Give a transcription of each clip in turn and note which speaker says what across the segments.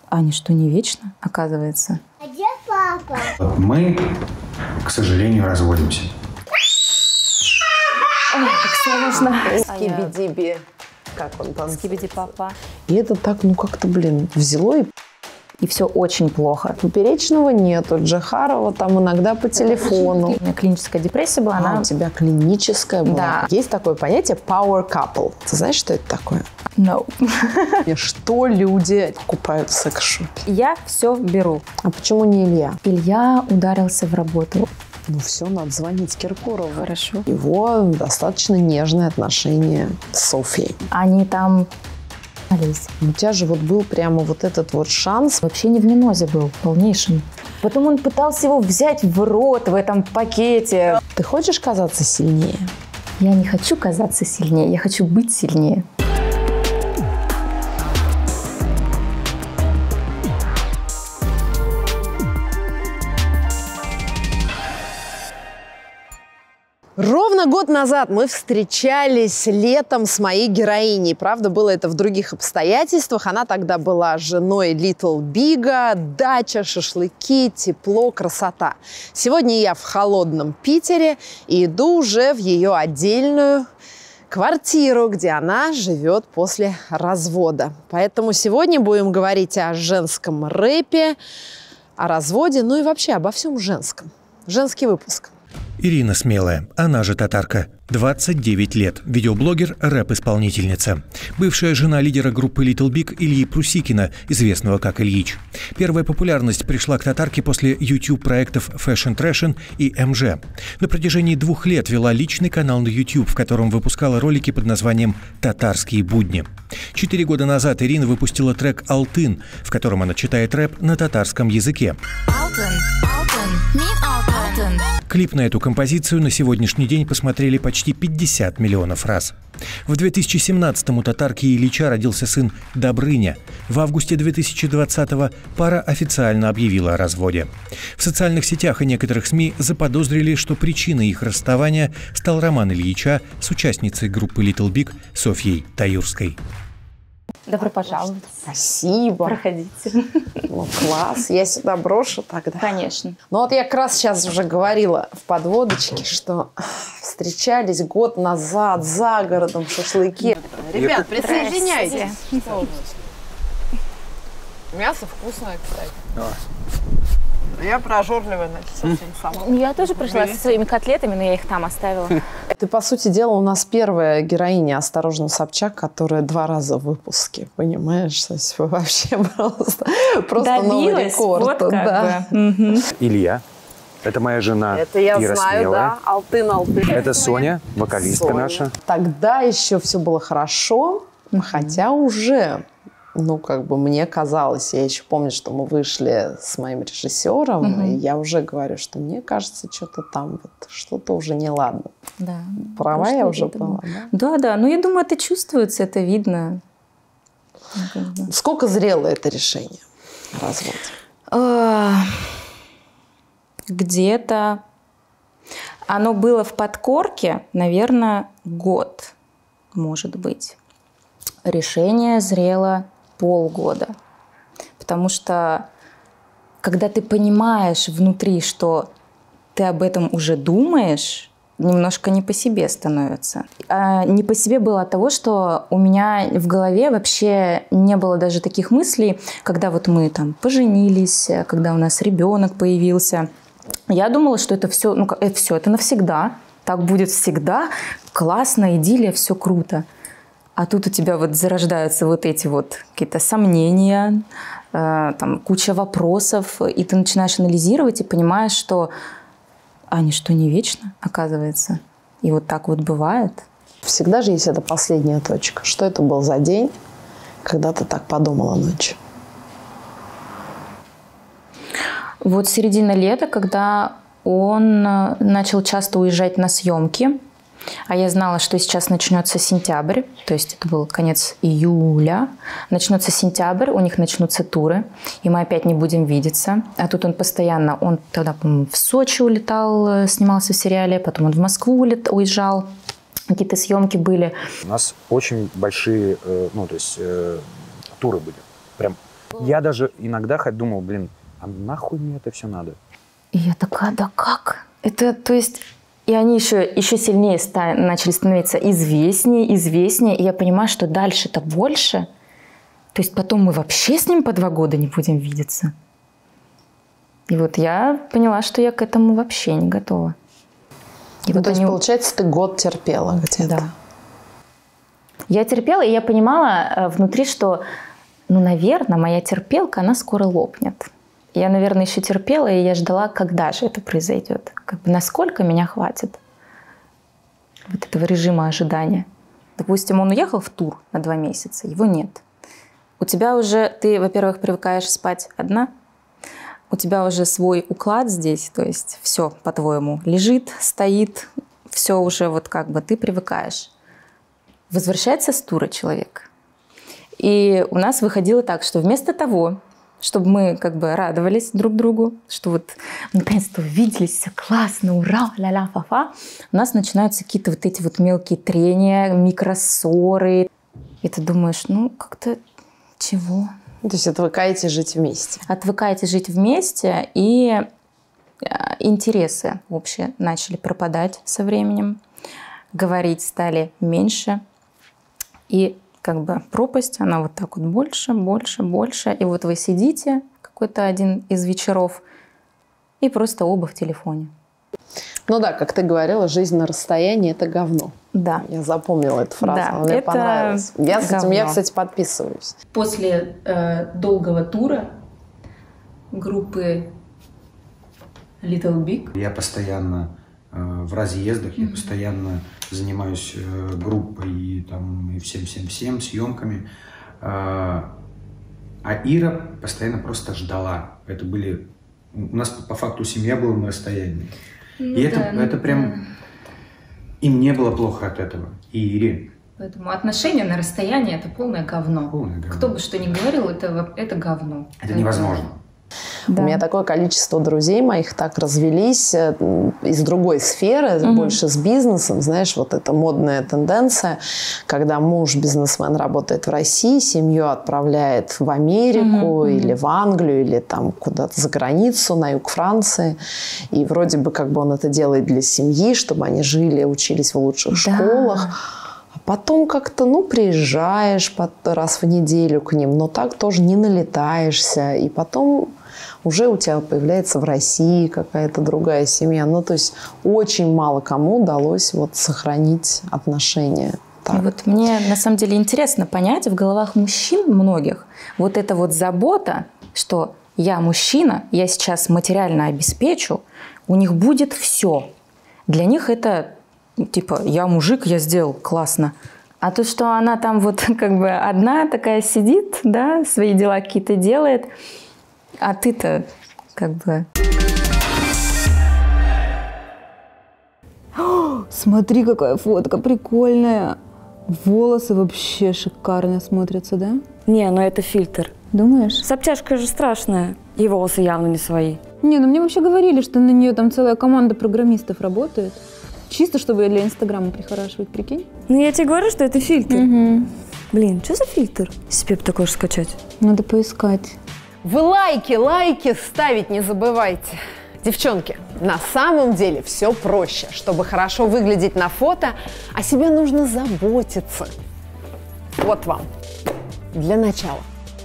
Speaker 1: А ничто не вечно, оказывается.
Speaker 2: А где папа?
Speaker 3: Мы, к сожалению, разводимся.
Speaker 1: Ой, как сложно.
Speaker 4: Скибиди-би. Как он там?
Speaker 1: Скибиди-папа.
Speaker 4: И это так, ну как-то, блин, взяло
Speaker 1: И все очень плохо.
Speaker 4: Поперечного нету, Джахарова там иногда по телефону.
Speaker 1: У меня клиническая депрессия была,
Speaker 4: У тебя клиническая была.
Speaker 1: Да.
Speaker 4: Есть такое понятие power couple. Ты знаешь, что это такое?
Speaker 1: No.
Speaker 4: Что люди покупают в секс-шопе?
Speaker 1: Я все беру.
Speaker 4: А почему не Илья?
Speaker 1: Илья ударился в работу.
Speaker 4: Ну все, надо звонить Киркорову.
Speaker 1: Хорошо.
Speaker 4: Его достаточно нежные отношения с Софьей.
Speaker 1: Они там...
Speaker 4: У тебя же вот был прямо вот этот вот шанс.
Speaker 1: Вообще не в минозе был, полнейшем. Потом он пытался его взять в рот в этом пакете.
Speaker 4: Ты хочешь казаться сильнее?
Speaker 1: Я не хочу казаться сильнее, я хочу быть сильнее.
Speaker 4: Ровно год назад мы встречались летом с моей героиней. Правда, было это в других обстоятельствах. Она тогда была женой Little Big'а. Дача, шашлыки, тепло, красота. Сегодня я в холодном Питере и иду уже в ее отдельную квартиру, где она живет после развода. Поэтому сегодня будем говорить о женском рэпе, о разводе, ну и вообще обо всем женском. Женский выпуск.
Speaker 5: Ирина Смелая, она же татарка. 29 лет. Видеоблогер, рэп-исполнительница. Бывшая жена лидера группы Little Big Ильи Прусикина, известного как Ильич. Первая популярность пришла к татарке после YouTube-проектов Fashion Trashin и MG. На протяжении 2 лет вела личный канал на YouTube, в котором выпускала ролики под названием «Татарские будни». 4 года назад Ирина выпустила трек «Алтын», в котором она читает рэп на татарском языке. Клип на эту композицию на сегодняшний день посмотрели почти 50 миллионов раз. В 2017-м у татарки Ильича родился сын Добрыня. В августе 2020-го пара официально объявила о разводе. В социальных сетях и некоторых СМИ заподозрили, что причиной их расставания стал роман Ильича с участницей группы Little Big Софьей Таюрской.
Speaker 1: Добро пожаловать.
Speaker 4: Спасибо.
Speaker 1: Проходите.
Speaker 4: Ну, класс. Я сюда брошу тогда.
Speaker 1: Конечно.
Speaker 4: Ну вот я как раз сейчас уже говорила в подводочке, что встречались год назад за городом, шашлыки. Ребят, присоединяйтесь. Мясо вкусное, кстати. Я прожорливая, значит, совсем сама.
Speaker 1: Я тоже пришла со своими котлетами, но я их там оставила.
Speaker 4: Ты, по сути дела, у нас первая героиня «Осторожно, Собчак», которая 2 раза в выпуске, понимаешь? То есть вы вообще просто новый рекорд.
Speaker 1: Вот как бы.
Speaker 3: Илья. Это моя жена
Speaker 4: Это я
Speaker 3: Ира
Speaker 4: знаю,
Speaker 3: Смелая.
Speaker 4: да. Алтын.
Speaker 3: Это Соня, вокалистка наша.
Speaker 4: Тогда еще все было хорошо, хотя уже... Ну, как бы мне казалось, я еще помню, что мы вышли с моим режиссером, и я уже говорю, что мне кажется, что-то там, вот, что-то уже неладно.
Speaker 1: Да.
Speaker 4: Права я уже была, да?
Speaker 1: Да. Ну, я думаю, это чувствуется, это видно.
Speaker 4: Сколько зрело это решение? Развод.
Speaker 1: Где-то оно было в подкорке, наверное, год, может быть. Решение зрело полгода. Потому что, когда ты понимаешь внутри, что ты об этом уже думаешь, немножко не по себе становится. А не по себе было от того, что у меня в голове вообще не было даже таких мыслей, когда вот мы там поженились, когда у нас ребенок появился. Я думала, что это все, это навсегда, так будет всегда, классно, идиллия, все круто. А тут у тебя вот зарождаются вот эти вот какие-то сомнения, там куча вопросов, и ты начинаешь анализировать и понимаешь, что ничто не вечно, оказывается. И вот так вот бывает.
Speaker 4: Всегда же есть эта последняя точка. Что это был за день, когда ты так подумала ночью?
Speaker 1: Вот середина лета, когда он начал часто уезжать на съемки, а я знала, что сейчас начнется сентябрь, то есть это был конец июля, начнется сентябрь, у них начнутся туры, и мы опять не будем видеться. А тут он постоянно, он тогда, по-моему, в Сочи улетал, снимался в сериале, потом он в Москву уезжал, какие-то съемки были.
Speaker 3: У нас очень большие, туры были. Прям Я даже иногда думал, блин, а нахуй мне это все надо?
Speaker 1: И я такая, да как? Это, то есть... И они еще сильнее начали становиться известнее. И я понимаю, что дальше-то больше. То есть потом мы вообще с ним по 2 года не будем видеться. И вот я поняла, что я к этому вообще не готова. И
Speaker 4: ну,
Speaker 1: вот
Speaker 4: то есть, получается, ты год терпела где-то?
Speaker 1: Да. Я терпела, и я понимала внутри, что, ну, наверное, моя терпелка, она скоро лопнет. Я, наверное, еще терпела, и я ждала, когда же это произойдет. Как бы насколько меня хватит вот этого режима ожидания. Допустим, он уехал в тур на 2 месяца, его нет. У тебя уже, ты, во-первых, привыкаешь спать одна, у тебя уже свой уклад здесь, то есть все, по-твоему, лежит, стоит, все уже вот как бы ты привыкаешь. Возвращается с тура человек. И у нас выходило так, что вместо того, чтобы мы как бы радовались друг другу, что вот наконец-то увиделись, все классно, ура, ля-ля, фа-фа, у нас начинаются какие-то вот эти вот мелкие трения, микроссоры. И ты думаешь, ну как-то чего?
Speaker 4: То есть отвыкаете жить вместе?
Speaker 1: Отвыкаете жить вместе, и интересы общие начали пропадать со временем, говорить стали меньше, и как бы пропасть, она вот так вот больше, больше, больше. И вот вы сидите какой-то один из вечеров и просто оба в телефоне.
Speaker 4: Ну да, как ты говорила, жизнь на расстоянии – это говно.
Speaker 1: Да.
Speaker 4: Я запомнила эту фразу,
Speaker 1: Да,
Speaker 4: она мне
Speaker 1: это
Speaker 4: понравилась. Я с этим,
Speaker 1: говно.
Speaker 4: кстати, подписываюсь.
Speaker 1: После долгого тура группы Little Big
Speaker 3: Я постоянно в разъездах, я постоянно занимаюсь группой и там и всем съемками. А Ира постоянно просто ждала. Это были... У нас по факту семья была на расстоянии.
Speaker 1: Ну,
Speaker 3: и
Speaker 1: да,
Speaker 3: это прям... Им не было плохо от этого. И Ире.
Speaker 1: Поэтому отношения на расстоянии – это полное говно.
Speaker 3: Полное говно.
Speaker 1: Кто бы что ни говорил, это говно.
Speaker 3: Это невозможно.
Speaker 1: Да.
Speaker 4: У меня такое количество друзей моих так развелись из другой сферы, больше с бизнесом. Знаешь, вот эта модная тенденция, когда муж-бизнесмен работает в России, семью отправляет в Америку или в Англию, или там куда-то за границу, на юг Франции. И вроде бы как бы он это делает для семьи, чтобы они жили, учились в лучших школах. А потом как-то, ну, приезжаешь раз в неделю к ним, но так тоже не налетаешься. И потом уже у тебя появляется в России какая-то другая семья. Ну, то есть очень мало кому удалось вот сохранить отношения. Так.
Speaker 1: Вот мне на самом деле интересно понять в головах мужчин многих вот эта вот забота, что я мужчина, я сейчас материально обеспечу, у них будет все. Для них это типа я мужик, я сделал, классно. А то, что она там вот как бы одна такая сидит, да, свои дела какие-то делает, а ты-то как бы...
Speaker 2: Смотри, какая фотка прикольная. Волосы вообще шикарно смотрятся, да?
Speaker 6: Не, ну это фильтр.
Speaker 2: Думаешь?
Speaker 6: С обтяжкой же страшная. И волосы явно не свои.
Speaker 2: Не, ну мне вообще говорили, что на нее там целая команда программистов работает. Чисто, чтобы ее для Инстаграма прихорашивать, прикинь?
Speaker 6: Ну я тебе говорю, что это фильтр.
Speaker 2: Угу.
Speaker 6: Блин, что за фильтр? Себе бы такое же скачать.
Speaker 2: Надо поискать.
Speaker 4: Вы лайки ставить не забывайте. Девчонки, на самом деле все проще. Чтобы хорошо выглядеть на фото, о себе нужно заботиться. Вот вам. Для начала.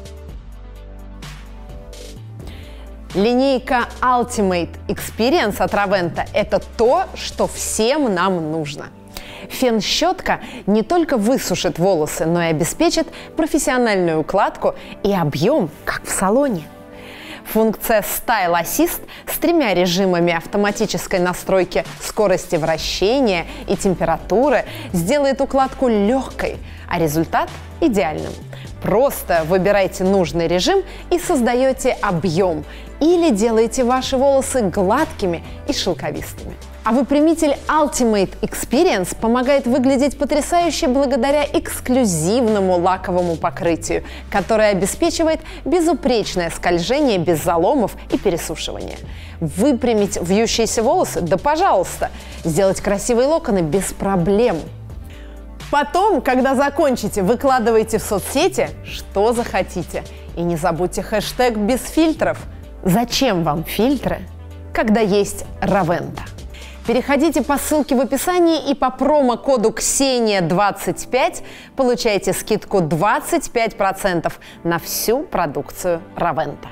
Speaker 4: Линейка Ultimate Experience от Roventa – это то, что всем нам нужно. Фен-щетка не только высушит волосы, но и обеспечит профессиональную укладку и объем, как в салоне. Функция Style Assist с 3 режимами автоматической настройки скорости вращения и температуры сделает укладку легкой, а результат – идеальным. Просто выбирайте нужный режим и создаете объем, или делаете ваши волосы гладкими и шелковистыми. А выпрямитель Ultimate Experience помогает выглядеть потрясающе благодаря эксклюзивному лаковому покрытию, которое обеспечивает безупречное скольжение без заломов и пересушивания. Выпрямить вьющиеся волосы? Да пожалуйста! Сделать красивые локоны без проблем. Потом, когда закончите, выкладывайте в соцсети, что захотите. И не забудьте хэштег без фильтров. Зачем вам фильтры, когда есть Равента? Переходите по ссылке в описании и по промокоду Ксения25 получайте скидку 25% на всю продукцию Равента.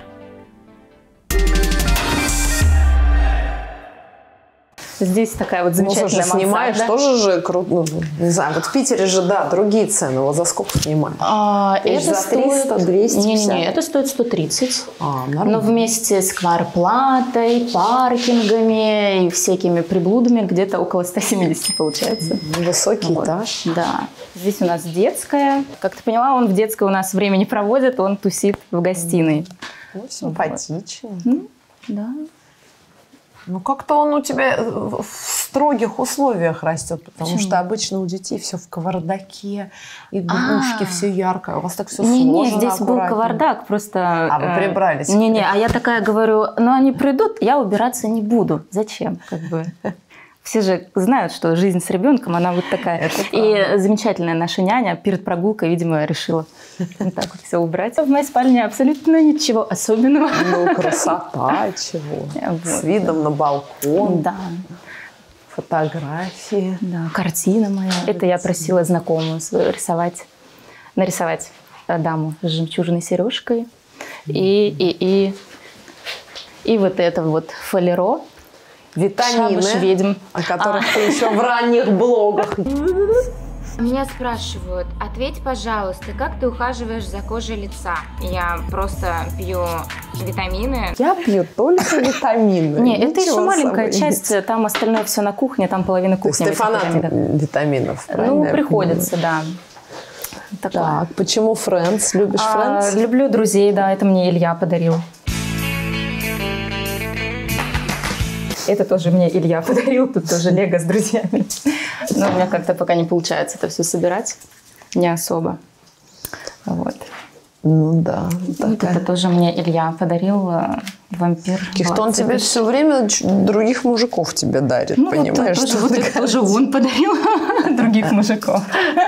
Speaker 1: Здесь такая вот
Speaker 4: Ну,
Speaker 1: замечательная
Speaker 4: слушай, снимаешь
Speaker 1: мансарда.
Speaker 4: тоже же круто. Ну, не знаю, вот в Питере же, да, другие цены. Вот за сколько снимаешь?
Speaker 1: Это
Speaker 4: за 300, 250?
Speaker 1: Не, это стоит 130.
Speaker 4: Нормально.
Speaker 1: Но вместе с квартплатой, паркингами и всякими приблудами где-то около 170 получается.
Speaker 4: Высокий
Speaker 1: Вот.
Speaker 4: этаж.
Speaker 1: Да. Здесь у нас детская. Как ты поняла, он в детской у нас время не проводит, он тусит в гостиной.
Speaker 4: Ну, симпатичный.
Speaker 1: Да.
Speaker 4: Ну, как-то он у тебя в строгих условиях растет, потому что обычно у детей все в кавардаке, игрушки, все яркое. У вас так все сложно,
Speaker 1: Не, здесь был
Speaker 4: аккуратненько.
Speaker 1: кавардак, просто...
Speaker 4: А вы прибрались?
Speaker 1: Не, а я такая говорю, ну они придут, я убираться не буду. Зачем? Как бы... Все же знают, что жизнь с ребенком, она вот такая. И замечательная наша няня перед прогулкой, видимо, решила вот так вот все убрать. В моей спальне абсолютно ничего особенного.
Speaker 4: Ну, красота, чего.
Speaker 1: Вот.
Speaker 4: С видом на балкон,
Speaker 1: Да,
Speaker 4: фотографии.
Speaker 1: да, картина моя. Это я просила знакомую свою нарисовать даму с жемчужной сережкой. И вот это вот фолеро.
Speaker 4: Витамины,
Speaker 1: Шабаш ведьм.
Speaker 4: о которых ты еще в ранних блогах.
Speaker 7: Меня спрашивают, ответь, пожалуйста, как ты ухаживаешь за кожей лица? Я просто пью витамины.
Speaker 4: Я пью только витамины.
Speaker 1: Не, это еще
Speaker 4: Ничего
Speaker 1: маленькая
Speaker 4: собой.
Speaker 1: часть, там остальное все на кухне, там половина
Speaker 4: То есть
Speaker 1: кухни.
Speaker 4: ты фанат витаминов, правильно?
Speaker 1: Ну,
Speaker 4: я
Speaker 1: приходится, да. Такое.
Speaker 4: понимаю? Так, почему Friends? Любишь Friends?
Speaker 1: Люблю друзей, да, это мне Илья подарил. Это тоже мне Илья подарил, тут тоже лего с друзьями. Но у меня как-то пока не получается это все собирать, не особо. Вот.
Speaker 4: Ну да.
Speaker 1: Вот это тоже мне Илья подарил, вампир.
Speaker 4: Каких-то он тебе все время других мужиков тебе дарит,
Speaker 1: Ну,
Speaker 4: понимаешь?
Speaker 1: вот,
Speaker 4: что
Speaker 1: вот
Speaker 4: ты
Speaker 1: это тоже он подарил других мужиков.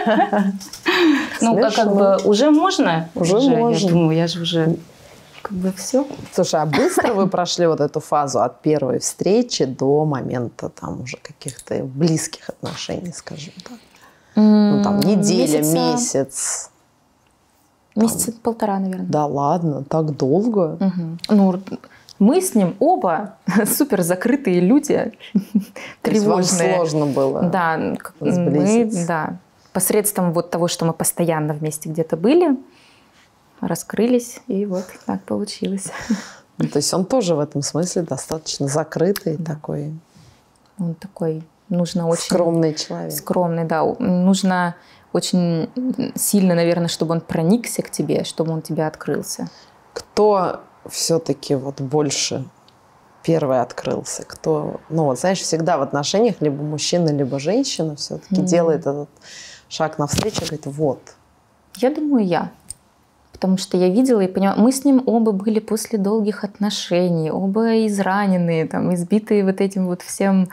Speaker 1: Ну, как
Speaker 4: Смешно.
Speaker 1: бы уже можно.
Speaker 4: Уже
Speaker 1: Я
Speaker 4: можно.
Speaker 1: думаю, я же уже как бы все.
Speaker 4: Слушай, а быстро вы прошли вот эту фазу от первой встречи до момента там уже каких-то близких отношений, скажем так? Ну, там неделя, месяц.
Speaker 1: Месяца полтора, наверное.
Speaker 4: Да ладно, так долго?
Speaker 1: Ну, мы с ним оба супер закрытые люди,
Speaker 4: То есть вам
Speaker 1: тревожные.
Speaker 4: сложно было
Speaker 1: Да, мы,
Speaker 4: сблизиться?
Speaker 1: да, посредством вот того, что мы постоянно вместе где-то были, раскрылись, и вот так получилось.
Speaker 4: Ну, то есть он тоже в этом смысле достаточно закрытый, такой
Speaker 1: Он такой, нужно очень...
Speaker 4: скромный человек.
Speaker 1: Скромный, да. Нужно очень сильно, наверное, чтобы он проникся к тебе, чтобы он тебе открылся.
Speaker 4: Кто все-таки вот больше первый открылся? Кто, ну вот знаешь, всегда в отношениях либо мужчина, либо женщина все-таки делает этот шаг навстречу и говорит, вот.
Speaker 1: Я думаю, я. Потому что я видела и поняла, мы с ним оба были после долгих отношений, оба израненные, там, избитые вот этим вот всем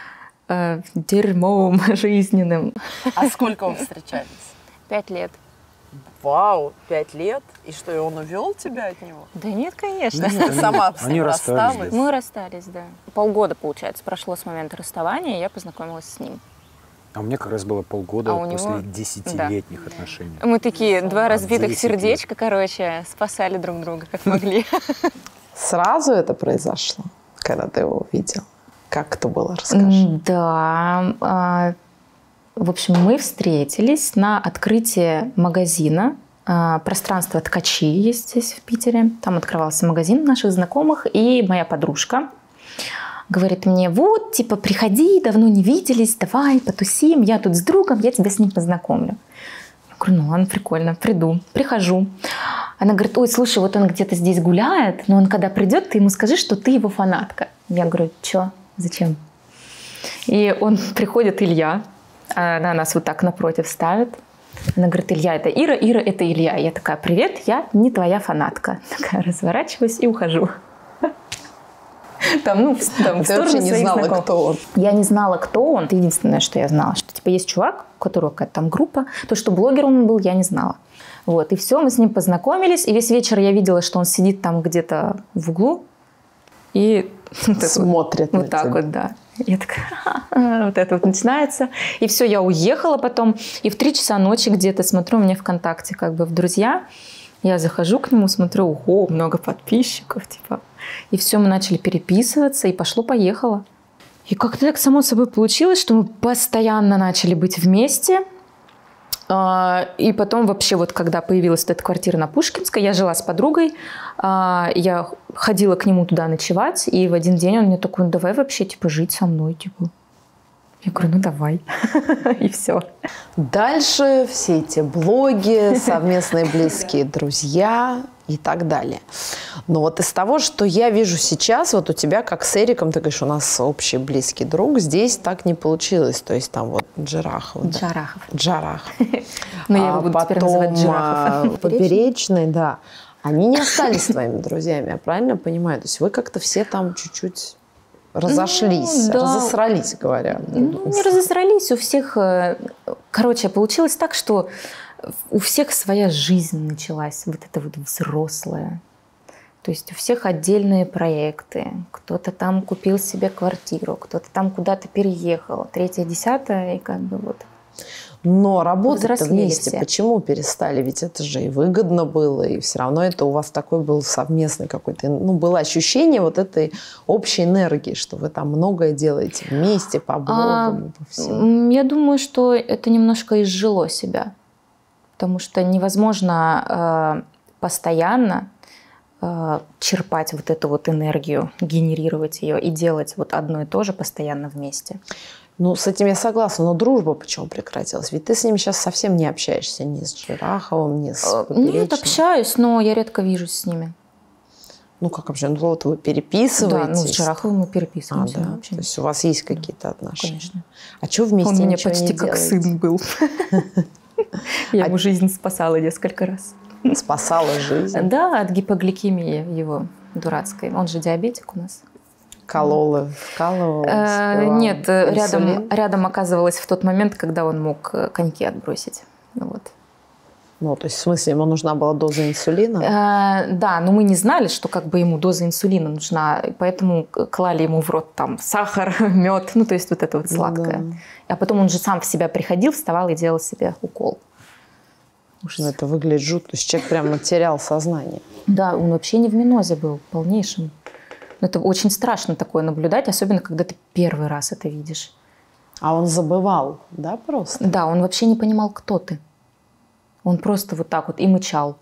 Speaker 1: дерьмом жизненным.
Speaker 4: А сколько вы встречались?
Speaker 1: 5 лет.
Speaker 4: Вау, 5 лет? И что, и он увел тебя от него?
Speaker 1: Да нет, конечно.
Speaker 4: Ты сама с
Speaker 3: Они
Speaker 4: ним
Speaker 3: расстались,
Speaker 4: рассталась?
Speaker 1: Мы расстались, да. Полгода, получается, прошло с момента расставания, и я познакомилась с ним.
Speaker 3: А у меня как раз было полгода
Speaker 1: А у
Speaker 3: после
Speaker 1: него-
Speaker 3: 10-летних отношений.
Speaker 1: Мы такие, два разбитых
Speaker 3: 10 лет.
Speaker 1: сердечка, короче, спасали друг друга, как могли.
Speaker 4: Сразу это произошло, когда ты его увидел? Как это было? Расскажи.
Speaker 1: Да. В общем, мы встретились на открытии магазина. Пространство «Ткачи» есть здесь, в Питере. Там открывался магазин наших знакомых. И моя подружка говорит мне, вот, типа, приходи, давно не виделись, давай потусим. Я тут с другом, я тебя с ним познакомлю. Я говорю, ну ладно, прикольно, приду. Прихожу. Она говорит, ой, слушай, вот он где-то здесь гуляет, но он когда придет, ты ему скажи, что ты его фанатка. Я говорю, что? Зачем? И он приходит, Илья, она нас вот так напротив ставит. Она говорит, Илья, это Ира, Ира, это Илья. Я такая, привет, я не твоя фанатка. Такая разворачиваюсь и ухожу. Там, ну, там,
Speaker 4: Ты вообще не знала,
Speaker 1: знакомых.
Speaker 4: кто он.
Speaker 1: Я не знала, кто он. Это единственное, что я знала. Что типа есть чувак, у которого какая-то там группа. То, что блогер он был, я не знала. Вот. И все, мы с ним познакомились. И весь вечер я видела, что он сидит там где-то в углу. И
Speaker 4: смотрит
Speaker 1: вот так вот, да. Я такая, вот это вот начинается. И все, я уехала потом. И в 3 часа ночи где-то смотрю, у меня ВКонтакте как бы в друзья. Я захожу к нему, смотрю, ого, много подписчиков, типа. И все, мы начали переписываться, и пошло-поехало. И как-то так само собой получилось, что мы постоянно начали быть вместе. И потом вообще вот когда появилась вот эта квартира на Пушкинской, я жила с подругой, я ходила к нему туда ночевать, и в один день он мне такой, ну давай вообще типа жить со мной, типа. Я говорю, ну давай. И все.
Speaker 4: Дальше все эти блоги, совместные близкие друзья и так далее. Но вот из того, что я вижу сейчас, вот у тебя, как с Эриком, ты говоришь, у нас общий близкий друг, здесь так не получилось. То есть там вот Джарахов. Джарахов.
Speaker 1: Ну, я его буду теперь называть Джарахов.
Speaker 4: Поперечный, да. Они не остались твоими друзьями, я правильно понимаю? То есть вы как-то все там чуть-чуть разошлись, разосрались, говоря.
Speaker 1: Ну, не разосрались, у всех... Короче, получилось так, что у всех своя жизнь началась, вот это вот взрослая. То есть у всех отдельные проекты. Кто-то там купил себе квартиру, кто-то там куда-то переехал, 3-е, 10-е, и как бы вот...
Speaker 4: Но работать вместе
Speaker 1: все.
Speaker 4: Почему перестали? Ведь это же и выгодно было, и все равно это у вас такой был совместный какой-то... Ну, было ощущение вот этой общей энергии, что вы там многое делаете вместе, по блогам, по всему.
Speaker 1: Я думаю, что это немножко изжило себя. Потому что невозможно постоянно черпать вот эту вот энергию, генерировать ее и делать вот одно и то же постоянно вместе.
Speaker 4: Ну, с этим я согласна, но дружба почему прекратилась? Ведь ты с ними сейчас совсем не общаешься ни с Джараховым, ни с Поперечным.
Speaker 1: Нет, общаюсь, но я редко вижусь с ними.
Speaker 4: Ну, как вообще? Ну, вот вы переписываетесь?
Speaker 1: Да, ну, с Джараховым мы переписываемся.
Speaker 4: Да? То есть у вас есть какие-то отношения?
Speaker 1: Конечно.
Speaker 4: А что вместе
Speaker 1: Он
Speaker 4: ничего
Speaker 1: мне почти
Speaker 4: не
Speaker 1: как
Speaker 4: делаете?
Speaker 1: сын был. Я ему жизнь спасала несколько раз.
Speaker 4: Спасала жизнь?
Speaker 1: Да, от гипогликемии его дурацкой. Он же диабетик у нас.
Speaker 4: Вкалывалась?
Speaker 1: Нет, рядом оказывалась в тот момент, когда он мог коньки отбросить. Вот.
Speaker 4: Ну, то есть, в смысле, ему нужна была доза инсулина?
Speaker 1: Да, но мы не знали, что как бы ему доза инсулина нужна, поэтому клали ему в рот там сахар, мед, ну, то есть вот это вот сладкое. Да. А потом он же сам в себя приходил, вставал и делал себе укол.
Speaker 4: Ну, это выглядит жутко. То есть человек прямо терял сознание.
Speaker 1: Да, он вообще не в минозе был, полнейшем. Это очень страшно такое наблюдать, особенно когда ты первый раз это видишь.
Speaker 4: А он забывал, да, просто?
Speaker 1: Да, он вообще не понимал, кто ты. Он просто вот так вот и мычал.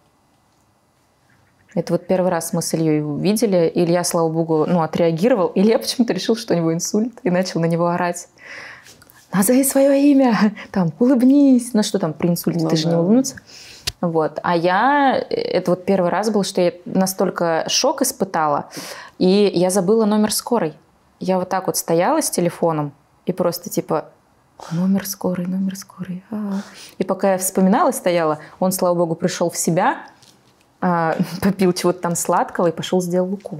Speaker 1: Это вот первый раз мы с Ильей увидели. Илья, слава богу, отреагировал. Илья почему-то решил, что у него инсульт, и начал на него орать. Назови свое имя, там, улыбнись. Ну что там при инсульте, ты же не улыбнуться. Вот. А это вот первый раз был, что я настолько шок испытала, и я забыла номер скорой. Я вот так вот стояла с телефоном и просто типа номер скорой. И пока я вспоминала, стояла, он, слава богу, пришел в себя, попил чего-то там сладкого и пошел сделал укол.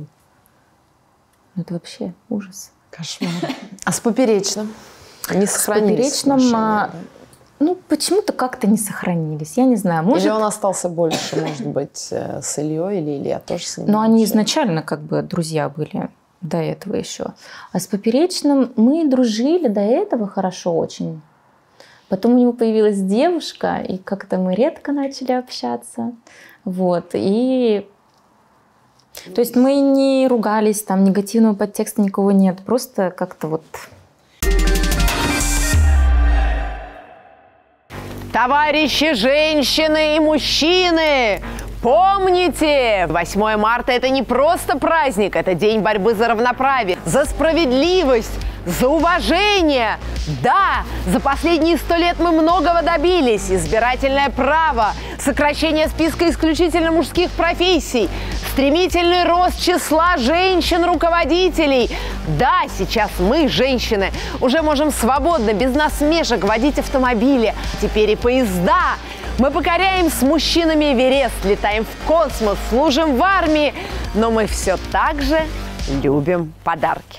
Speaker 1: Ну это вообще ужас.
Speaker 4: Кошмар. А с Поперечным? Не сохранились отношения, да?
Speaker 1: Ну, почему-то как-то не сохранились. Я не знаю. Может...
Speaker 4: Или он остался больше, может быть, с Ильей, или Илья тоже с ним?
Speaker 1: Но они изначально как бы друзья были до этого еще. А с Поперечным мы дружили до этого хорошо очень. Потом у него появилась девушка, и как-то мы редко начали общаться. Вот. И... То есть мы не ругались, там негативного подтекста никого нет. Просто как-то вот...
Speaker 4: Товарищи женщины и мужчины, помните, 8 марта – это не просто праздник, это день борьбы за равноправие, за справедливость, за уважение. Да, за последние 100 лет мы многого добились. Избирательное право, сокращение списка исключительно мужских профессий, стремительный рост числа женщин-руководителей. Да, сейчас мы, женщины, уже можем свободно, без насмешек водить автомобили, теперь и поезда. Мы покоряем с мужчинами Эверест, летаем в космос, служим в армии, но мы все так же любим подарки.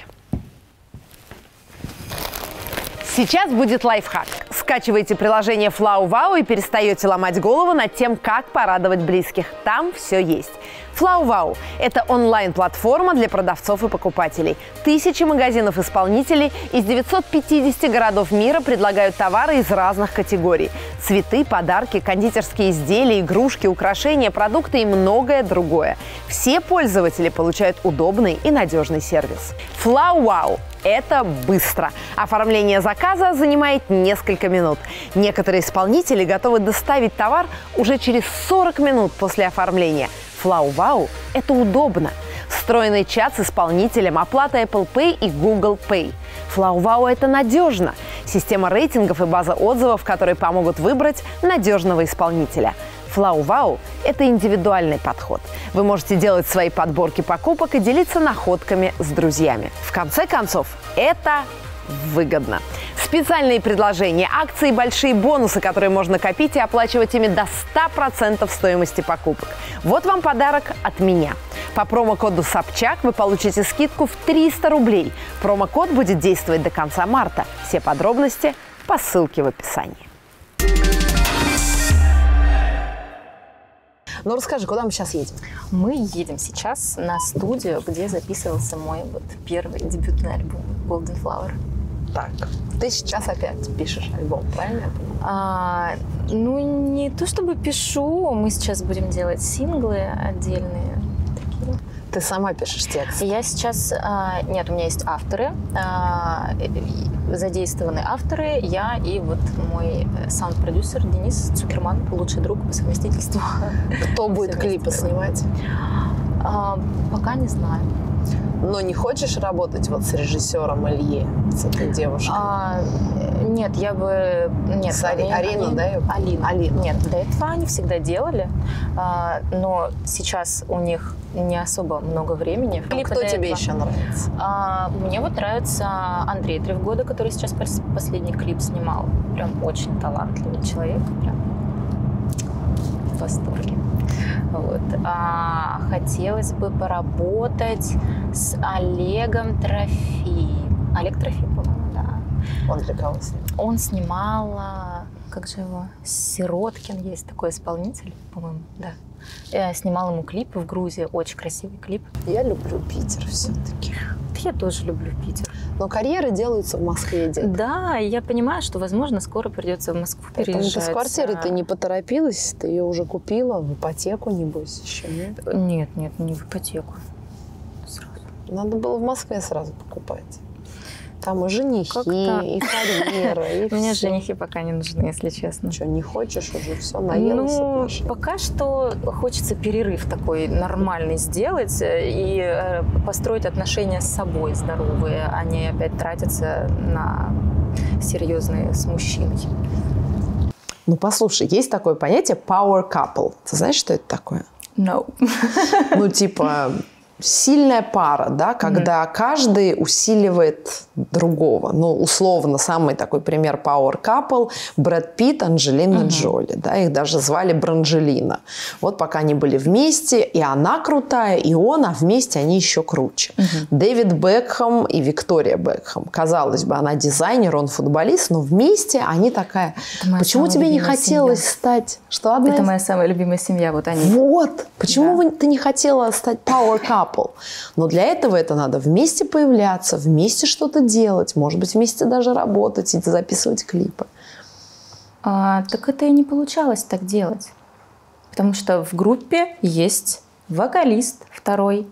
Speaker 4: Сейчас будет лайфхак. Скачивайте приложение FlowWow и перестаете ломать голову над тем, как порадовать близких. Там все есть. FlowWow – это онлайн-платформа для продавцов и покупателей. Тысячи магазинов-исполнителей из 950 городов мира предлагают товары из разных категорий. Цветы, подарки, кондитерские изделия, игрушки, украшения, продукты и многое другое. Все пользователи получают удобный и надежный сервис. FlowWow – это быстро. Оформление заказа занимает несколько минут. Некоторые исполнители готовы доставить товар уже через 40 минут после оформления. FlowWow – это удобно. Встроенный чат с исполнителем, оплата Apple Pay и Google Pay. FlowWow – это надежно. Система рейтингов и база отзывов, которые помогут выбрать надежного исполнителя. FlowWow – это индивидуальный подход. Вы можете делать свои подборки покупок и делиться находками с друзьями. В конце концов, это выгодно. Специальные предложения, акции, большие бонусы, которые можно копить и оплачивать ими до 100% стоимости покупок. Вот вам подарок от меня. По промокоду Собчак вы получите скидку в 300 рублей. Промокод будет действовать до конца марта. Все подробности по ссылке в описании. Ну расскажи, куда мы сейчас едем?
Speaker 1: Мы едем сейчас на студию, где записывался мой первый дебютный альбом Golden Flower.
Speaker 4: Так, ты сейчас опять пишешь альбом, правильно я понимаю?
Speaker 1: Ну, не то чтобы пишу, мы сейчас будем делать синглы отдельные. Такие.
Speaker 4: Ты сама пишешь текст?
Speaker 1: Я сейчас... Нет, у меня есть авторы, задействованы авторы, я и вот мой саунд-продюсер Денис Цукерман, лучший друг по совместительству.
Speaker 4: Кто будет клипы снимать?
Speaker 1: Пока не знаю.
Speaker 4: Но не хочешь работать вот с режиссером Ильи, с этой девушкой?
Speaker 1: Нет, я бы... Нет,
Speaker 4: с Арину, да?
Speaker 1: Алину. Нет, до этого они всегда делали, но сейчас у них не особо много времени.
Speaker 4: Кто тебе еще нравится?
Speaker 1: Мне вот нравится Андрей Тревгода, который сейчас последний клип снимал. Прям очень талантливый человек, прям в восторге. Вот. Хотелось бы поработать с Олегом Трофием. Олег Трофим, по-моему, да.
Speaker 4: Он для кого снимал?
Speaker 1: Он снимал, как же его, Сироткин есть такой исполнитель, по-моему, да. Я снимала ему клип в Грузии, очень красивый клип.
Speaker 4: Я люблю Питер все-таки.
Speaker 1: Я тоже люблю Питер.
Speaker 4: Но карьеры делаются в Москве, детка.
Speaker 1: Да, я понимаю, что, возможно, скоро придется в Москву переезжать.
Speaker 4: Поэтому ты с квартирой ты не поторопилась, ты ее уже купила, в ипотеку, небось, еще нет?
Speaker 1: Нет, не в ипотеку. Сразу.
Speaker 4: Надо было в Москве сразу покупать. Там и женихи, и карьера, и
Speaker 1: Мне
Speaker 4: все.
Speaker 1: женихи пока не нужны, если честно.
Speaker 4: Что, не хочешь уже? Все, наелась отношений?
Speaker 1: Пока что хочется перерыв такой нормальный сделать и построить отношения с собой здоровые, а не опять тратиться на серьезные с мужчиной.
Speaker 4: Ну, послушай, есть такое понятие power couple. Ты знаешь, что это такое?
Speaker 1: No.
Speaker 4: Ну, типа... Сильная пара, да, когда каждый усиливает другого. Ну, условно, самый такой пример power couple – Брэд Питт, Анджелина Джоли. Да, их даже звали Бранжелина. Вот пока они были вместе, и она крутая, и он, а вместе они еще круче. Дэвид Бекхэм и Виктория Бекхэм. Казалось бы, она дизайнер, он футболист, но вместе они такая… Почему тебе не хотелось стать… Что одна
Speaker 1: Это
Speaker 4: из...
Speaker 1: моя самая любимая семья, вот они.
Speaker 4: Вот! Почему ты не хотела стать power couple? Но для этого это надо вместе появляться, вместе что-то делать, может быть, вместе даже работать и записывать клипы.
Speaker 1: Так это и не получалось так делать. Потому что в группе есть вокалист второй.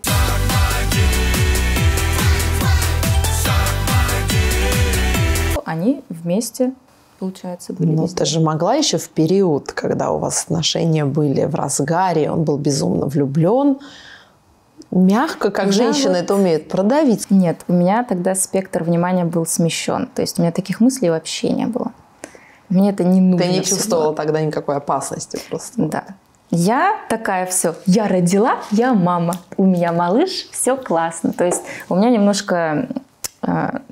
Speaker 1: Они вместе, получается, были.
Speaker 4: Но ты же могла еще в период, когда у вас отношения были в разгаре, он был безумно влюблен, мягко, как женщины это умеют, продавить.
Speaker 1: Нет, у меня тогда спектр внимания был смещен. То есть у меня таких мыслей вообще не было. Мне это не нужно.
Speaker 4: Ты не чувствовала тогда никакой опасности просто?
Speaker 1: Да. Я такая, все, я родила, я мама. У меня малыш, все классно. То есть у меня немножко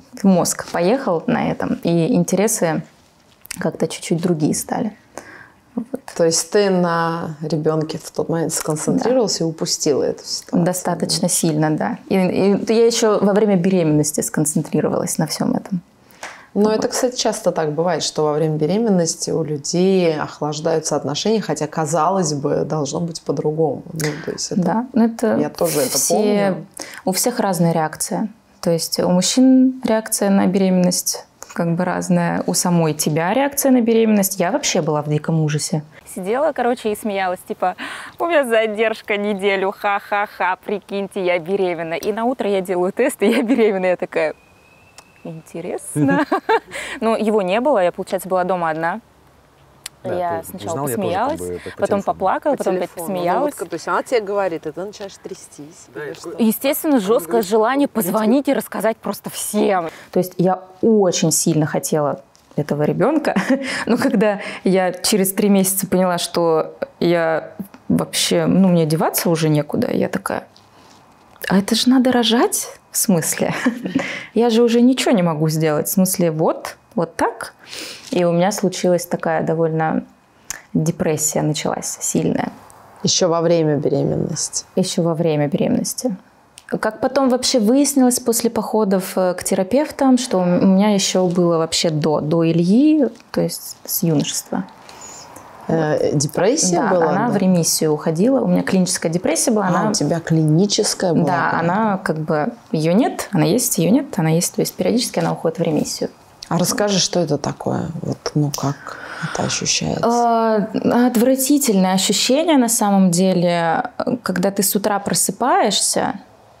Speaker 1: мозг поехал на этом, и интересы как-то чуть-чуть другие стали. Вот.
Speaker 4: То есть ты на ребенке в тот момент сконцентрировался и упустила эту ситуацию?
Speaker 1: Достаточно сильно, да. И я еще во время беременности сконцентрировалась на всем этом.
Speaker 4: Но это, кстати, часто так бывает, что во время беременности у людей охлаждаются отношения, хотя, казалось бы, должно быть по-другому. Ну, то есть это,
Speaker 1: да, это
Speaker 4: я тоже это помню.
Speaker 1: У всех разная реакция. То есть у мужчин реакция на беременность как бы разная, у самой тебя реакция на беременность. Я вообще была в диком ужасе.
Speaker 8: Сидела, короче, и смеялась, типа, у меня задержка неделю, ха-ха-ха, прикиньте, я беременна. И на утро я делаю тест, и я беременна. Я такая, интересно. Но его не было, я, получается, была дома одна. Я сначала посмеялась, потом поплакала, потом опять посмеялась.
Speaker 4: То есть она тебе говорит, и ты начинаешь трястись.
Speaker 8: Естественно, жесткое желание позвонить и рассказать просто всем.
Speaker 1: То есть я очень сильно хотела этого ребенка, но когда я через 3 месяца поняла, что я вообще, мне деваться уже некуда, я такая, а это же надо рожать? В смысле? Я же уже ничего не могу сделать. В смысле, вот так. И у меня случилась такая довольно депрессия, началась сильная.
Speaker 4: Еще во время беременности?
Speaker 1: Еще во время беременности. Как потом вообще выяснилось после походов к терапевтам, что у меня еще было вообще до Ильи, то есть с юношества.
Speaker 4: Депрессия
Speaker 1: да,
Speaker 4: была?
Speaker 1: Она в ремиссию уходила. У меня клиническая депрессия была.
Speaker 4: У тебя клиническая была?
Speaker 1: Да, она как бы... Ее нет, она есть, ее нет, она есть. То есть периодически она уходит в ремиссию.
Speaker 4: А расскажи, что это такое? Как это ощущается?
Speaker 1: Отвратительное ощущение на самом деле, когда ты с утра просыпаешься,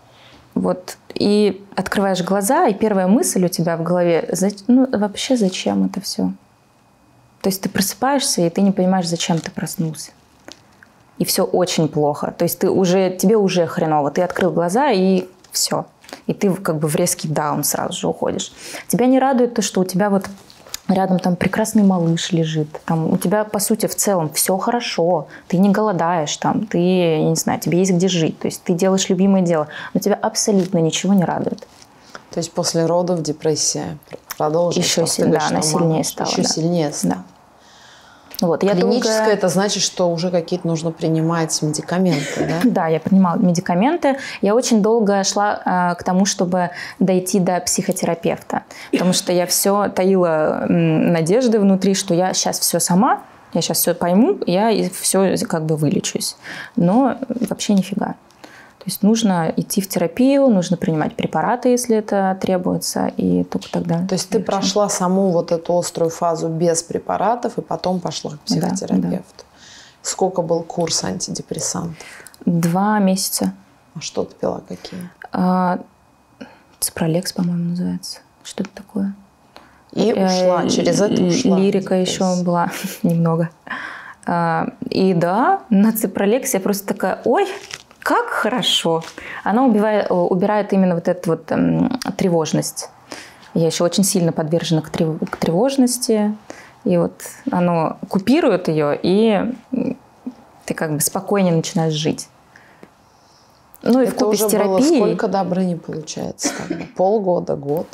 Speaker 1: и открываешь глаза, и первая мысль у тебя в голове, вообще зачем это все? То есть ты просыпаешься, и ты не понимаешь, зачем ты проснулся. И все очень плохо. То есть тебе уже хреново. Ты открыл глаза, и все. И ты как бы в резкий даун сразу же уходишь. Тебя не радует то, что у тебя рядом там прекрасный малыш лежит. Там у тебя, по сути, в целом все хорошо. Ты не голодаешь, ты, я не знаю, тебе есть где жить. То есть ты делаешь любимое дело. Но тебя абсолютно ничего не радует.
Speaker 4: То есть после родов депрессия продолжилась?
Speaker 1: Еще сильнее, она сильнее стала.
Speaker 4: Еще сильнее стала.
Speaker 1: Да.
Speaker 4: Клиническое это значит, что уже какие-то нужно принимать медикаменты, да?
Speaker 1: Да, я принимала медикаменты. Я очень долго шла к тому, чтобы дойти до психотерапевта. Потому что я все таила надежды внутри, что я сейчас все сама, я сейчас все пойму, я все как бы вылечусь. Но вообще нифига. То есть нужно идти в терапию, нужно принимать препараты, если это требуется, и только тогда.
Speaker 4: То есть ты прошла саму эту острую фазу без препаратов и потом пошла к психотерапевту. Да. Сколько был курс антидепрессантов?
Speaker 1: 2 месяца.
Speaker 4: А что ты пила, какие?
Speaker 1: Ципролекс, по-моему, называется. Что это такое?
Speaker 4: И ушла, через это ушла.
Speaker 1: Лирика еще была немного. И да, на ципролексе я просто такая, ой, как хорошо. Она убирает именно эту тревожность. Я еще очень сильно подвержена к тревожности. И оно купирует ее, и ты как бы спокойнее начинаешь жить. Ну и
Speaker 4: это уже было сколько Добрыни получается? Полгода, год?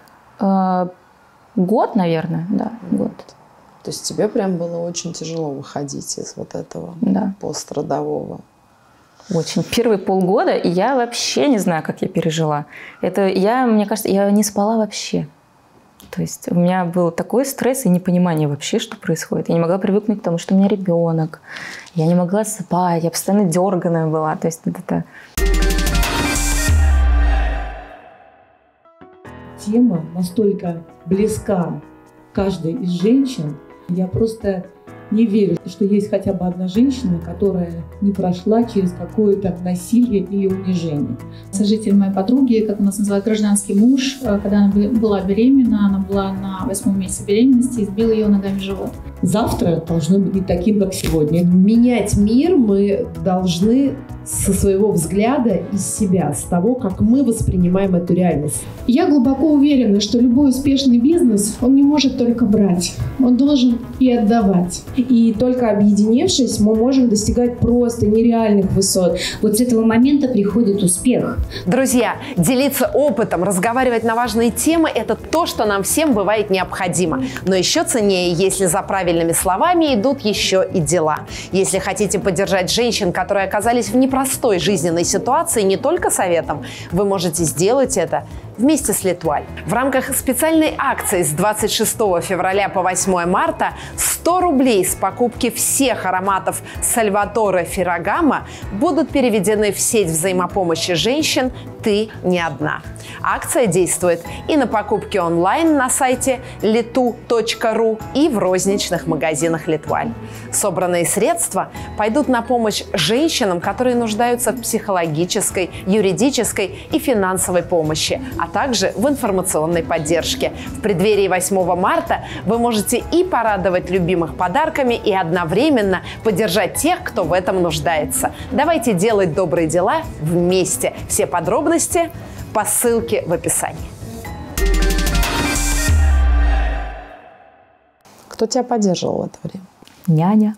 Speaker 1: Год, наверное, да, год.
Speaker 4: То есть тебе прям было очень тяжело выходить из этого пострадового?
Speaker 1: Очень. Первые полгода, и я вообще не знаю, как я пережила. Мне кажется, я не спала вообще. То есть у меня был такой стресс и непонимание вообще, что происходит. Я не могла привыкнуть к тому, что у меня ребенок. Я не могла спать, я постоянно дерганая была. То есть это...
Speaker 9: Тема настолько близка каждой из женщин. Я просто не верю, что есть хотя бы одна женщина, которая не прошла через какое-то насилие или унижение.
Speaker 10: Сожитель моей подруги, как у нас называют, гражданский муж, когда она была беременна, она была на 8-м месяце беременности, избил ее ногами в живот.
Speaker 9: Завтра должно быть не таким, как сегодня. Менять мир мы должны
Speaker 11: со своего взгляда из себя, с того, как мы воспринимаем эту реальность.
Speaker 10: Я глубоко уверена, что любой успешный бизнес, он не может только брать, он должен и отдавать.
Speaker 9: И только объединившись, мы можем достигать просто нереальных высот.
Speaker 12: Вот с этого момента приходит успех.
Speaker 4: Друзья, делиться опытом, разговаривать на важные темы – это то, что нам всем бывает необходимо. Но еще ценнее, если за правильными словами идут еще и дела. Если хотите поддержать женщин, которые оказались в непростой жизненной ситуации, не только советом, вы можете сделать это вместе с Литваль. В рамках специальной акции с 26 февраля по 8 марта 100 рублей с покупки всех ароматов Сальваторе Феррагамо будут переведены в сеть взаимопомощи женщин «Ты не одна». Акция действует и на покупки онлайн на сайте litu.ru и в розничных магазинах Литваль. Собранные средства пойдут на помощь женщинам, которые нуждаются в психологической, юридической и финансовой помощи, а также в информационной поддержке. В преддверии 8 марта вы можете и порадовать любимых подарками, и одновременно поддержать тех, кто в этом нуждается. Давайте делать добрые дела вместе. Все подробности по ссылке в описании. Кто тебя поддерживал в это время?
Speaker 1: Няня,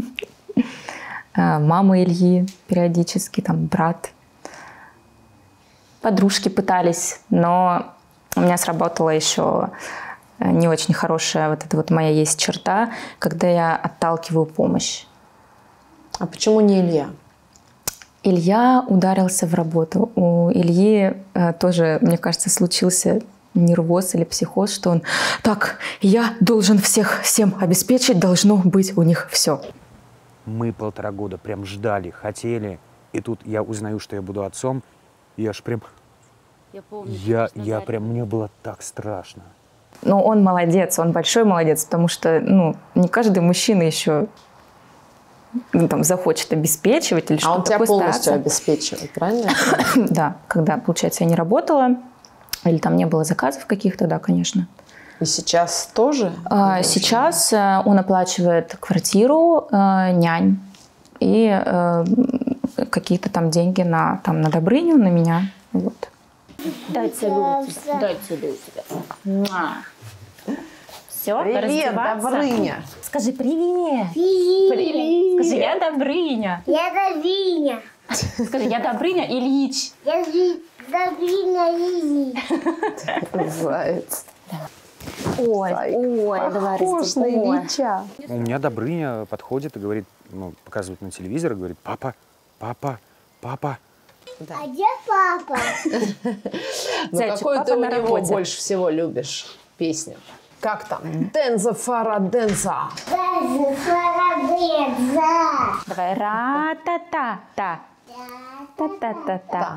Speaker 1: мама Ильи периодически, там брат. Подружки пытались, но у меня сработала еще не очень хорошая вот эта вот моя есть черта, когда я отталкиваю помощь.
Speaker 4: А почему не Илья?
Speaker 1: Илья ударился в работу. У Ильи тоже, мне кажется, случился нервоз или психоз, что он так, я должен всем обеспечить, должно быть у них все.
Speaker 13: Мы 1,5 года прям ждали, хотели, и тут я узнаю, что я буду отцом, и я ж прям...
Speaker 1: Я помню,
Speaker 13: я прям, мне было так страшно.
Speaker 1: Но он молодец, он большой молодец, потому что, не каждый мужчина еще там захочет обеспечивать или что-то.
Speaker 4: А он тебя полностью обеспечивает, правильно?
Speaker 1: Да, когда, получается, я не работала, или там не было заказов каких-то, да, конечно.
Speaker 4: И сейчас тоже?
Speaker 1: Сейчас он оплачивает квартиру, нянь и какие-то там деньги на Добрыню, на меня. Вот.
Speaker 7: Дай целую тебя. Дай целую тебя. Все,
Speaker 4: привет, Добрыня.
Speaker 7: Скажи привет.
Speaker 4: Привет.
Speaker 7: Скажи, я Добрыня.
Speaker 14: Я Добрыня.
Speaker 7: Скажи, я Добрыня Ильич.
Speaker 14: Я Добрыня Ильич.
Speaker 4: Заяц.
Speaker 7: Ой,
Speaker 4: похож на Ильича.
Speaker 13: У меня Добрыня подходит и говорит, показывает на телевизор и говорит, папа, папа, папа.
Speaker 14: Да. А где папа?
Speaker 4: Какую ты у него больше всего любишь песню? Как там? Денза фара денза.
Speaker 14: Денза фара денза.
Speaker 1: Давай. Ра-та-та-та. Та-та-та-та.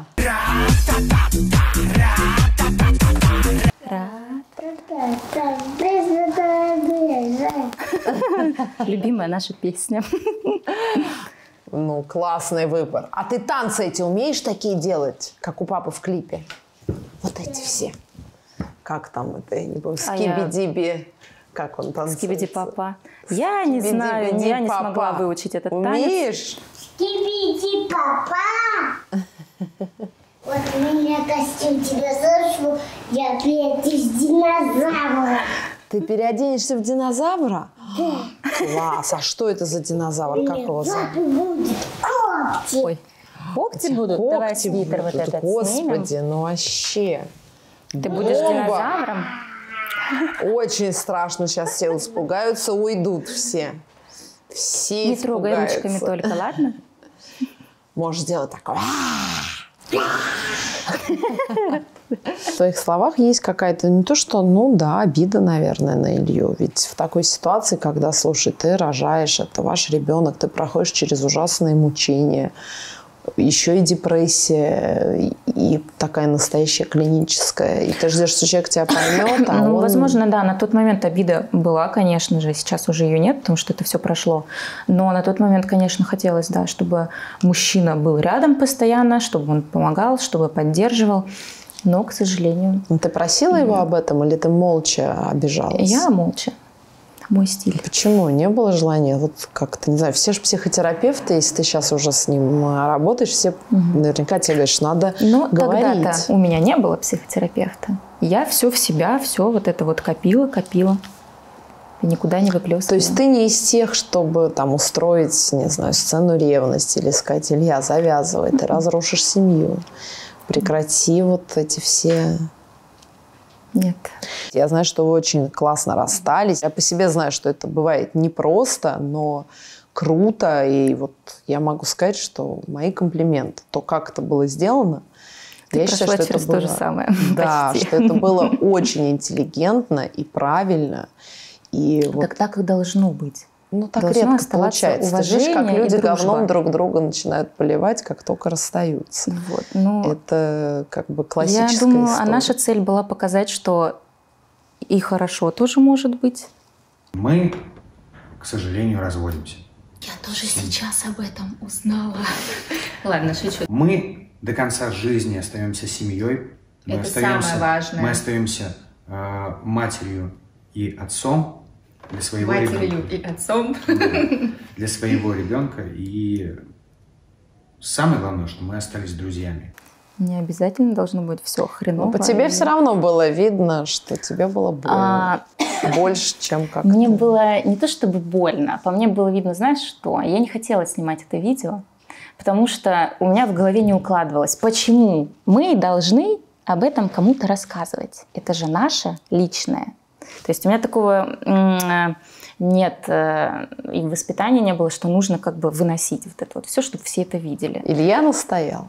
Speaker 1: Любимая наша песня.
Speaker 4: Классный выбор. А ты танцы эти умеешь такие делать, как у папы в клипе? Вот эти все. Как там это, я не помню, скибиди-би. Как он танцует?
Speaker 1: Скибиди-папа. Я не знаю, я не смогла выучить этот танец.
Speaker 4: Умеешь?
Speaker 14: Скибиди-папа. Вот у меня костюм тебе зашел, я переоденусь в динозавра.
Speaker 4: Ты переоденешься в динозавра?
Speaker 14: Да.
Speaker 4: Класс! А что это за динозавр? Как его зовут?
Speaker 14: Будет когти.
Speaker 1: Ой, когти будут?
Speaker 4: Когти
Speaker 1: Давай свитер
Speaker 4: будут.
Speaker 1: вот этот
Speaker 4: Господи,
Speaker 1: снимем.
Speaker 4: Вообще.
Speaker 1: Ты будешь динозавром?
Speaker 4: Очень страшно. Сейчас все испугаются, уйдут все. Все
Speaker 1: не трогай ручками только, ладно?
Speaker 4: Можешь сделать такое. В твоих словах есть какая-то не то что, обида, наверное, на Илью. Ведь в такой ситуации, когда, слушай, ты рожаешь, это ваш ребенок, ты проходишь через ужасные мучения, еще и депрессия, и такая настоящая клиническая. И ты ждешь, что человек тебя поймет, а он...
Speaker 1: Возможно, да, на тот момент обида была, конечно же. Сейчас уже ее нет, потому что это все прошло. Но на тот момент, конечно, хотелось, да, чтобы мужчина был рядом постоянно, чтобы он помогал, чтобы поддерживал. Но, к сожалению...
Speaker 4: Ты просила его об этом или ты молча обижалась?
Speaker 1: Я молча. мой стиль.
Speaker 4: Почему? Не было желания? Вот как-то, не знаю, все же психотерапевты, если ты сейчас уже с ним работаешь, все наверняка тебе говорят, что надо говорить.
Speaker 1: Когда-то у меня не было психотерапевта. Я все в себя, все вот это вот копила. И никуда не выплескивала.
Speaker 4: То есть ты не из тех, чтобы там устроить, не знаю, сцену ревности или сказать, Илья, завязывай, ты разрушишь семью. Прекрати вот эти все...
Speaker 1: Нет.
Speaker 4: Я знаю, что вы очень классно расстались. Я по себе знаю, что это бывает непросто, но круто. И вот я могу сказать, что мои комплименты. То, как это было сделано,
Speaker 1: я считаю, что это было... то же самое.
Speaker 4: Да,
Speaker 1: почти.
Speaker 4: Что это было очень интеллигентно и правильно. И вот...
Speaker 1: Так и должно быть.
Speaker 4: Ну, так
Speaker 1: должно
Speaker 4: редко получается. Ты же видишь, как люди говном друг друга начинают поливать, как только расстаются.
Speaker 1: Вот, ну,
Speaker 4: это как бы классическая
Speaker 1: история. Я думаю,
Speaker 4: история.
Speaker 1: а наша цель была показать, что и хорошо тоже может быть.
Speaker 3: Мы, к сожалению, разводимся.
Speaker 7: Я тоже сейчас об этом узнала. Ладно, шучу.
Speaker 3: Мы до конца жизни остаемся семьей.
Speaker 7: Это самое важное.
Speaker 3: Мы остаемся матерью и отцом для своего ребенка.
Speaker 7: И отцом.
Speaker 3: Для своего ребенка. И самое главное, что мы остались друзьями.
Speaker 1: Не обязательно должно быть все хреново.
Speaker 4: Но по тебе все равно было видно, что тебе было больно. Больше, чем как-то.
Speaker 1: Мне было не то чтобы больно. По мне было видно, знаешь что? Я не хотела снимать это видео, потому что у меня в голове не укладывалось. Почему мы должны об этом кому-то рассказывать? Это же наше личное. То есть у меня такого нет, и воспитания не было, что нужно как бы выносить вот это вот все, чтобы все это видели.
Speaker 4: Илья настоял?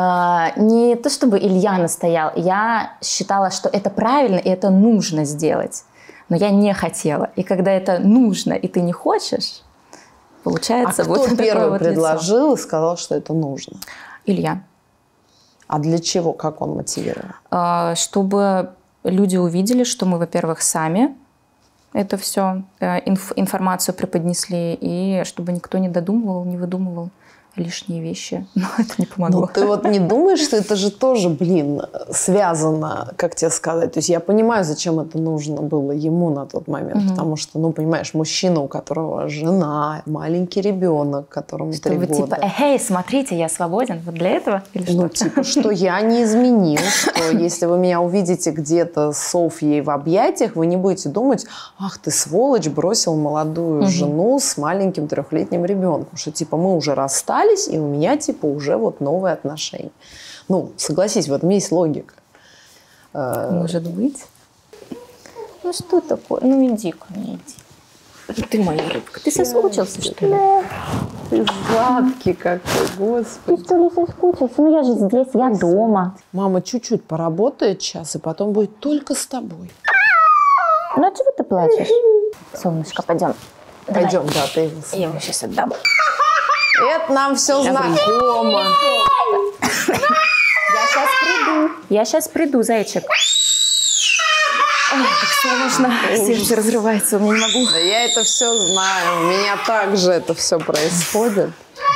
Speaker 1: Не то, чтобы Илья настоял. Я считала, что это правильно и это нужно сделать. Но я не хотела. И когда это нужно, и ты не хочешь, получается вот
Speaker 4: кто первый
Speaker 1: вот
Speaker 4: предложил
Speaker 1: лицо.
Speaker 4: И сказал, что это нужно?
Speaker 1: Илья.
Speaker 4: А для чего? Как он мотивировал?
Speaker 1: Чтобы люди увидели, что мы, во-первых, сами это все, информацию преподнесли, и чтобы никто не додумывал, не выдумывал лишние вещи. Но это не помогло.
Speaker 4: Ну, ты вот не думаешь, что это же тоже, связано, как тебе сказать? То есть я понимаю, зачем это нужно было ему на тот момент. Потому что, понимаешь, мужчина, у которого жена, маленький ребенок, которому 3 года.
Speaker 1: Чтобы типа, эй, смотрите, я свободен. Вот для этого? Или что?
Speaker 4: Типа, что я не изменил, что если вы меня увидите где-то с Софьей в объятиях, вы не будете думать, ах ты сволочь, бросил молодую жену с маленьким 3-летним ребенком. Что типа мы уже расстались, и у меня, типа, уже вот новые отношения. Согласись, в этом есть логика.
Speaker 1: Может быть. Ну, что такое? Ну, иди ко мне, иди. Ты моя рыбка. Ты соскучился, что ли?
Speaker 4: Ты сладкий какой, господи.
Speaker 1: Ты что ли соскучился? Ну, я же здесь, я дома.
Speaker 4: Мама чуть-чуть поработает сейчас, и потом будет только с тобой.
Speaker 1: Ну, а чего ты плачешь? Солнышко, пойдем.
Speaker 4: Пойдем, да, ты его
Speaker 1: я его сейчас отдам.
Speaker 4: Это нам все знакомо.
Speaker 1: Я сейчас приду, зайчик. Ой, как сложно. Сердце разрывается, у меня не могу.
Speaker 4: Да я это все знаю. У меня также это все происходит.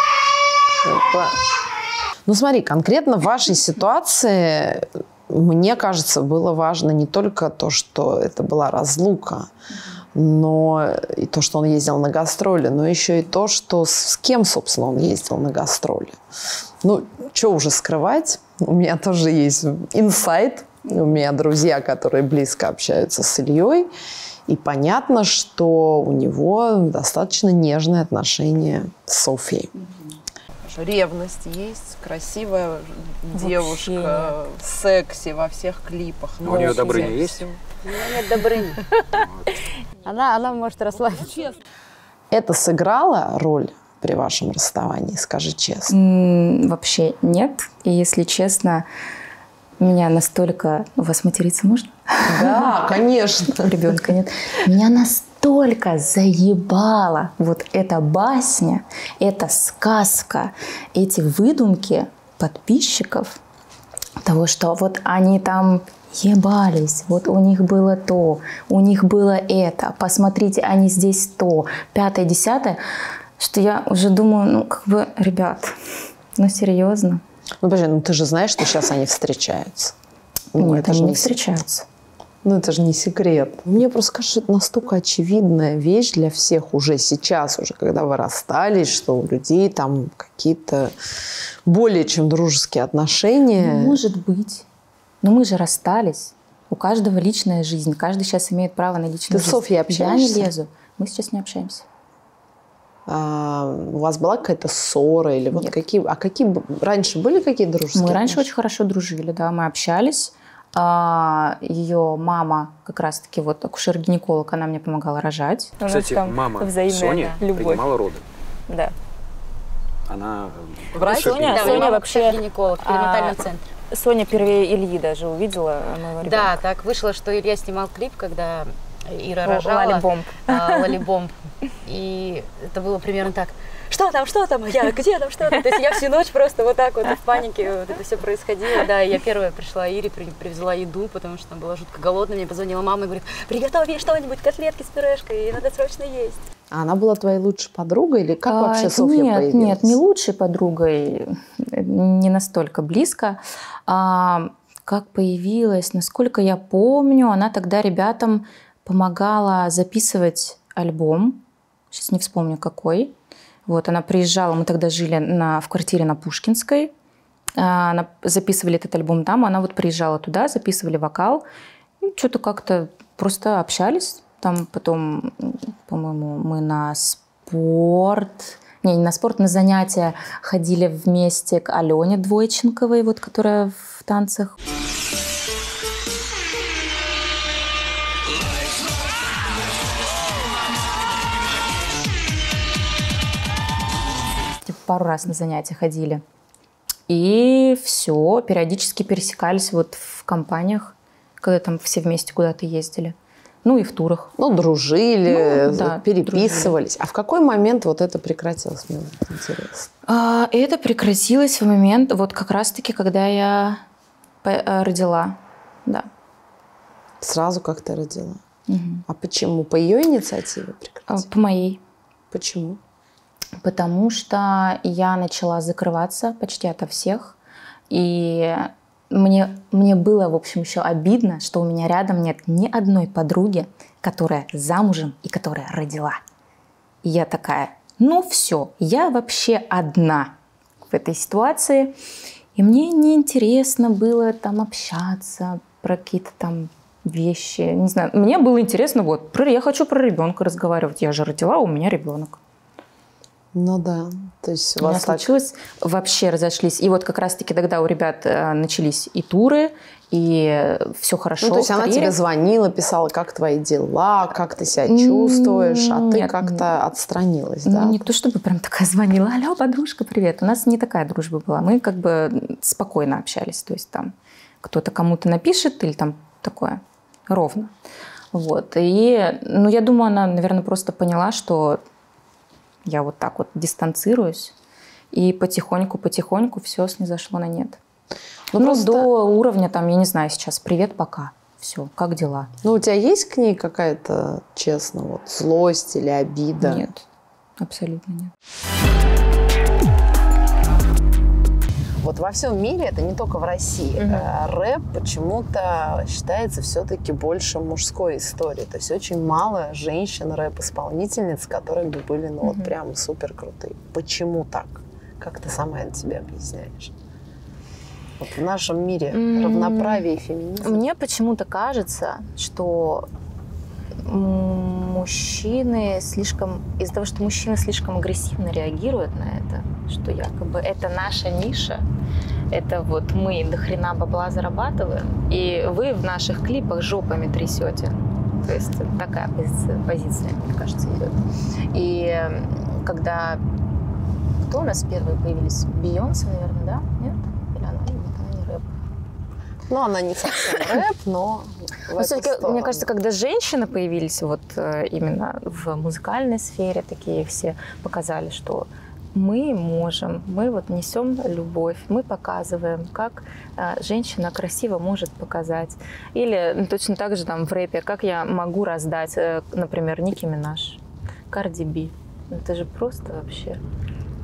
Speaker 4: Ну смотри, конкретно в вашей ситуации, мне кажется, было важно не только то, что это была разлука, но и то, что он ездил на гастроли, но еще и то, что с кем, собственно, он ездил на гастроли. Ну, что уже скрывать, у меня тоже есть инсайт, у меня друзья, которые близко общаются с Ильей, и понятно, что у него достаточно нежные отношения с Софьей. Ревность есть, красивая девушка, секси во всех клипах.
Speaker 13: У нее Добрыня есть?
Speaker 2: У меня нет Добрыни. Она может расслабиться.
Speaker 4: Это сыграло роль при вашем расставании, скажи честно?
Speaker 1: Вообще нет. И если честно, меня настолько... У вас материться можно?
Speaker 4: Да, конечно.
Speaker 1: Ребенка нет. Меня настолько заебала вот эта басня, эта сказка, эти выдумки подписчиков того, что вот они там ебались, вот у них было то, у них было это, посмотрите, они здесь то, 5-е, 10-е, что я уже думаю, ребят, серьезно.
Speaker 4: Ну, подожди, ты же знаешь, что сейчас они встречаются.
Speaker 1: Нет, они не встречаются.
Speaker 4: Ну, это же не секрет. Мне просто кажется, что это настолько очевидная вещь для всех уже сейчас, уже когда вы расстались, что у людей там какие-то более чем дружеские отношения.
Speaker 1: Ну, может быть. Но мы же расстались. У каждого личная жизнь. Каждый сейчас имеет право на личную жизнь.
Speaker 4: Ты с Софьей общаешься?
Speaker 1: Я не лезу. Мы сейчас не общаемся.
Speaker 4: У вас была какая-то ссора? Или вот какие раньше были какие дружеские
Speaker 1: Мы раньше
Speaker 4: отношения?
Speaker 1: очень хорошо дружили, да. Мы общались. Ее мама как раз-таки вот акушер-гинеколог, она мне помогала рожать.
Speaker 13: Кстати, мама Сони принимала роды.
Speaker 8: Да.
Speaker 13: Она
Speaker 8: врач? Соня вообще
Speaker 15: гинеколог в перинатальном центре.
Speaker 8: Соня впервые Ильи даже увидела моего ребенка.
Speaker 15: Да, так вышло, что Илья снимал клип, когда Ира рожала.
Speaker 8: Лалибомб.
Speaker 15: Лалибомб. И это было примерно так. Что там? Я, где там, что там? То есть я всю ночь просто вот так вот в панике вот это все происходило. Да, и я первая пришла Ире, привезла еду, потому что она была жутко голодная. Мне позвонила мама и говорит, приготовь ей что-нибудь, котлетки с пюрешкой, надо срочно есть.
Speaker 4: А она была твоей лучшей подругой или как вообще Софья появилась?
Speaker 1: Нет, не лучшей подругой, не настолько близко. Как появилась, насколько я помню, она тогда ребятам помогала записывать альбом. Сейчас не вспомню какой. Вот, она приезжала, мы тогда жили в квартире на Пушкинской. Записывали этот альбом там, она вот приезжала туда, записывали вокал. И что-то как-то просто общались. Там потом, по-моему, мы на спорт... Не на спорт, на занятия ходили вместе к Алене Двойченковой, вот, которая в танцах. Пару раз на занятия ходили. И все, периодически пересекались вот в компаниях, когда там все вместе куда-то ездили. Ну и в турах.
Speaker 4: Ну, дружили,
Speaker 1: да,
Speaker 4: переписывались.
Speaker 1: Дружили.
Speaker 4: А в какой момент вот это прекратилось? Мне интересно.
Speaker 1: Это прекратилось в момент, вот как раз-таки, когда я родила. Да.
Speaker 4: Сразу как ты родила?
Speaker 1: Угу.
Speaker 4: А почему? По ее инициативе прекратилось?
Speaker 1: По моей.
Speaker 4: Почему?
Speaker 1: Потому что я начала закрываться почти ото всех. И мне было, в общем, еще обидно, что у меня рядом нет ни одной подруги, которая замужем и которая родила. И я такая, ну все, я вообще одна в этой ситуации. И мне неинтересно было там общаться про какие-то там вещи. Не знаю, мне было интересно, вот, я хочу про ребенка разговаривать. Я же родила, у меня ребенок.
Speaker 4: Ну да, то есть
Speaker 1: у нас случилось, вообще разошлись. И вот как раз-таки тогда у ребят начались и туры, и все хорошо.
Speaker 4: Ну, то есть она тебе звонила, писала, как твои дела, как ты себя чувствуешь, а ты как-то отстранилась, да?
Speaker 1: Ну, не то чтобы прям такая звонила, алло, подружка, привет. У нас не такая дружба была, мы как бы спокойно общались. То есть там кто-то кому-то напишет или там такое, ровно. Вот. И, ну, я думаю, она, наверное, просто поняла, что я вот так вот дистанцируюсь, и потихоньку все снизошло на нет. Ну, просто до уровня, там, я не знаю, сейчас привет, пока. Все, как дела?
Speaker 4: Ну, у тебя есть к ней какая-то, честно, вот, злость или обида?
Speaker 1: Нет, абсолютно нет.
Speaker 4: Вот во всем мире, это не только в России, рэп почему-то считается все-таки больше мужской историей. То есть очень мало женщин рэп-исполнительниц, которые бы были, ну, вот прям супер крутые. Почему так? Как ты сама это себе объясняешь? Вот в нашем мире равноправие и феминизм.
Speaker 1: Мне почему-то кажется, что мужчины слишком... Из-за того, что мужчины слишком агрессивно реагируют на это, что якобы это наша ниша, это вот мы до хрена бабла зарабатываем, и вы в наших клипах жопами трясете. То есть такая позиция, мне кажется, идет. И когда... Кто у нас первые появились? Бейонсе, наверное, да? Нет? Или она не рэп?
Speaker 4: Ну, она не совсем рэп, но...
Speaker 1: Но все-таки, мне кажется, когда женщины появились вот именно в музыкальной сфере, такие все показали, что мы можем, мы вот несем любовь, мы показываем, как женщина красиво может показать. Или точно так же там в рэпе, как я могу раздать, например, Ники Минаж, Карди Би. Это же просто вообще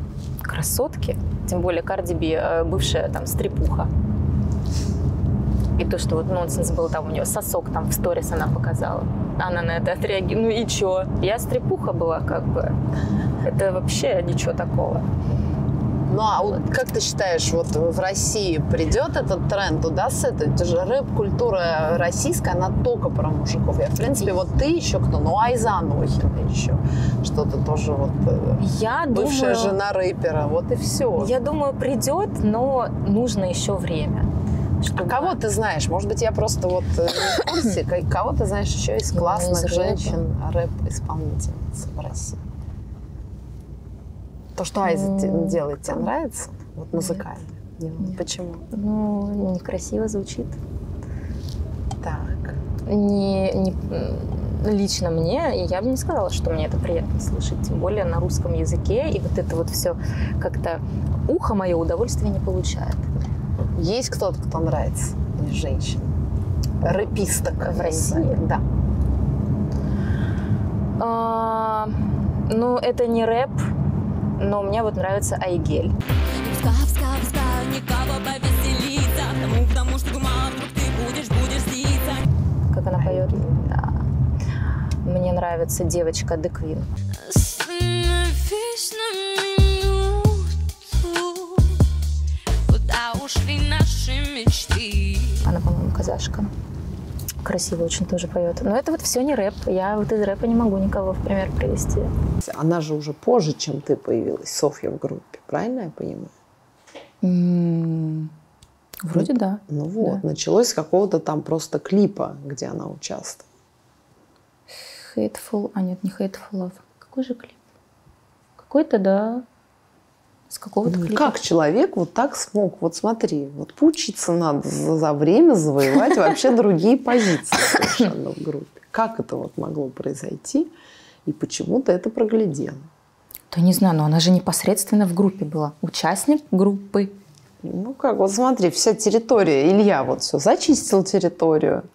Speaker 1: красотки. Тем более Карди Би бывшая там стрипуха.
Speaker 8: И то, что вот нонсенс был, там у нее сосок там в сторис она показала. Она на это отреагировала. Ну и чё? Я стрепуха была как бы. Это вообще ничего такого.
Speaker 4: Ну а вот как ты считаешь, вот в России придет этот тренд, удастся это? Это же рэп-культура российская, она только про мужиков. Я, в принципе, вот ты еще кто? Ну, Айза Нохина еще. Что-то тоже вот бывшая жена рэпера. Вот и все.
Speaker 8: Я думаю, придет, но нужно еще время.
Speaker 4: А кого ты знаешь? Может быть, я просто вот не в курсе. Кого ты знаешь еще из классных женщин рэп-исполнительниц в России? То, что Айза делает, тебе нравится? Вот музыкально. Нет. Почему?
Speaker 8: Ну, некрасиво звучит.
Speaker 4: Так.
Speaker 8: Лично мне, я бы не сказала, что мне это приятно слышать. Тем более на русском языке. И вот это вот все как-то ухо мое удовольствие не получает.
Speaker 4: Есть кто-то, кто нравится из женщин? Рэписток
Speaker 8: в России?
Speaker 4: Да.
Speaker 8: Ну, это не рэп. Но мне вот нравится Айгель. Как она поет? Да. Мне нравится девочка The Queen. Она, по-моему, казашка. Красиво очень тоже поет. Но это вот все не рэп. Я вот из рэпа не могу никого в пример привести.
Speaker 4: Она же уже позже, чем ты появилась, Софья, в группе. Правильно я понимаю?
Speaker 1: Вроде да.
Speaker 4: Ну вот, да. Началось с какого-то там просто клипа, где она участвовала.
Speaker 1: Hateful, нет, не Hateful Love. Какой же клип? Какой-то, да. С какого-то клипа.
Speaker 4: Как человек вот так смог? Вот смотри, вот поучиться надо за время завоевать вообще другие позиции совершенно в группе. Как это вот могло произойти? И почему ты это проглядела?
Speaker 1: Да не знаю, но она же непосредственно в группе была. Участник группы.
Speaker 4: Ну как, вот смотри, вся территория. Илья вот все зачистил территорию.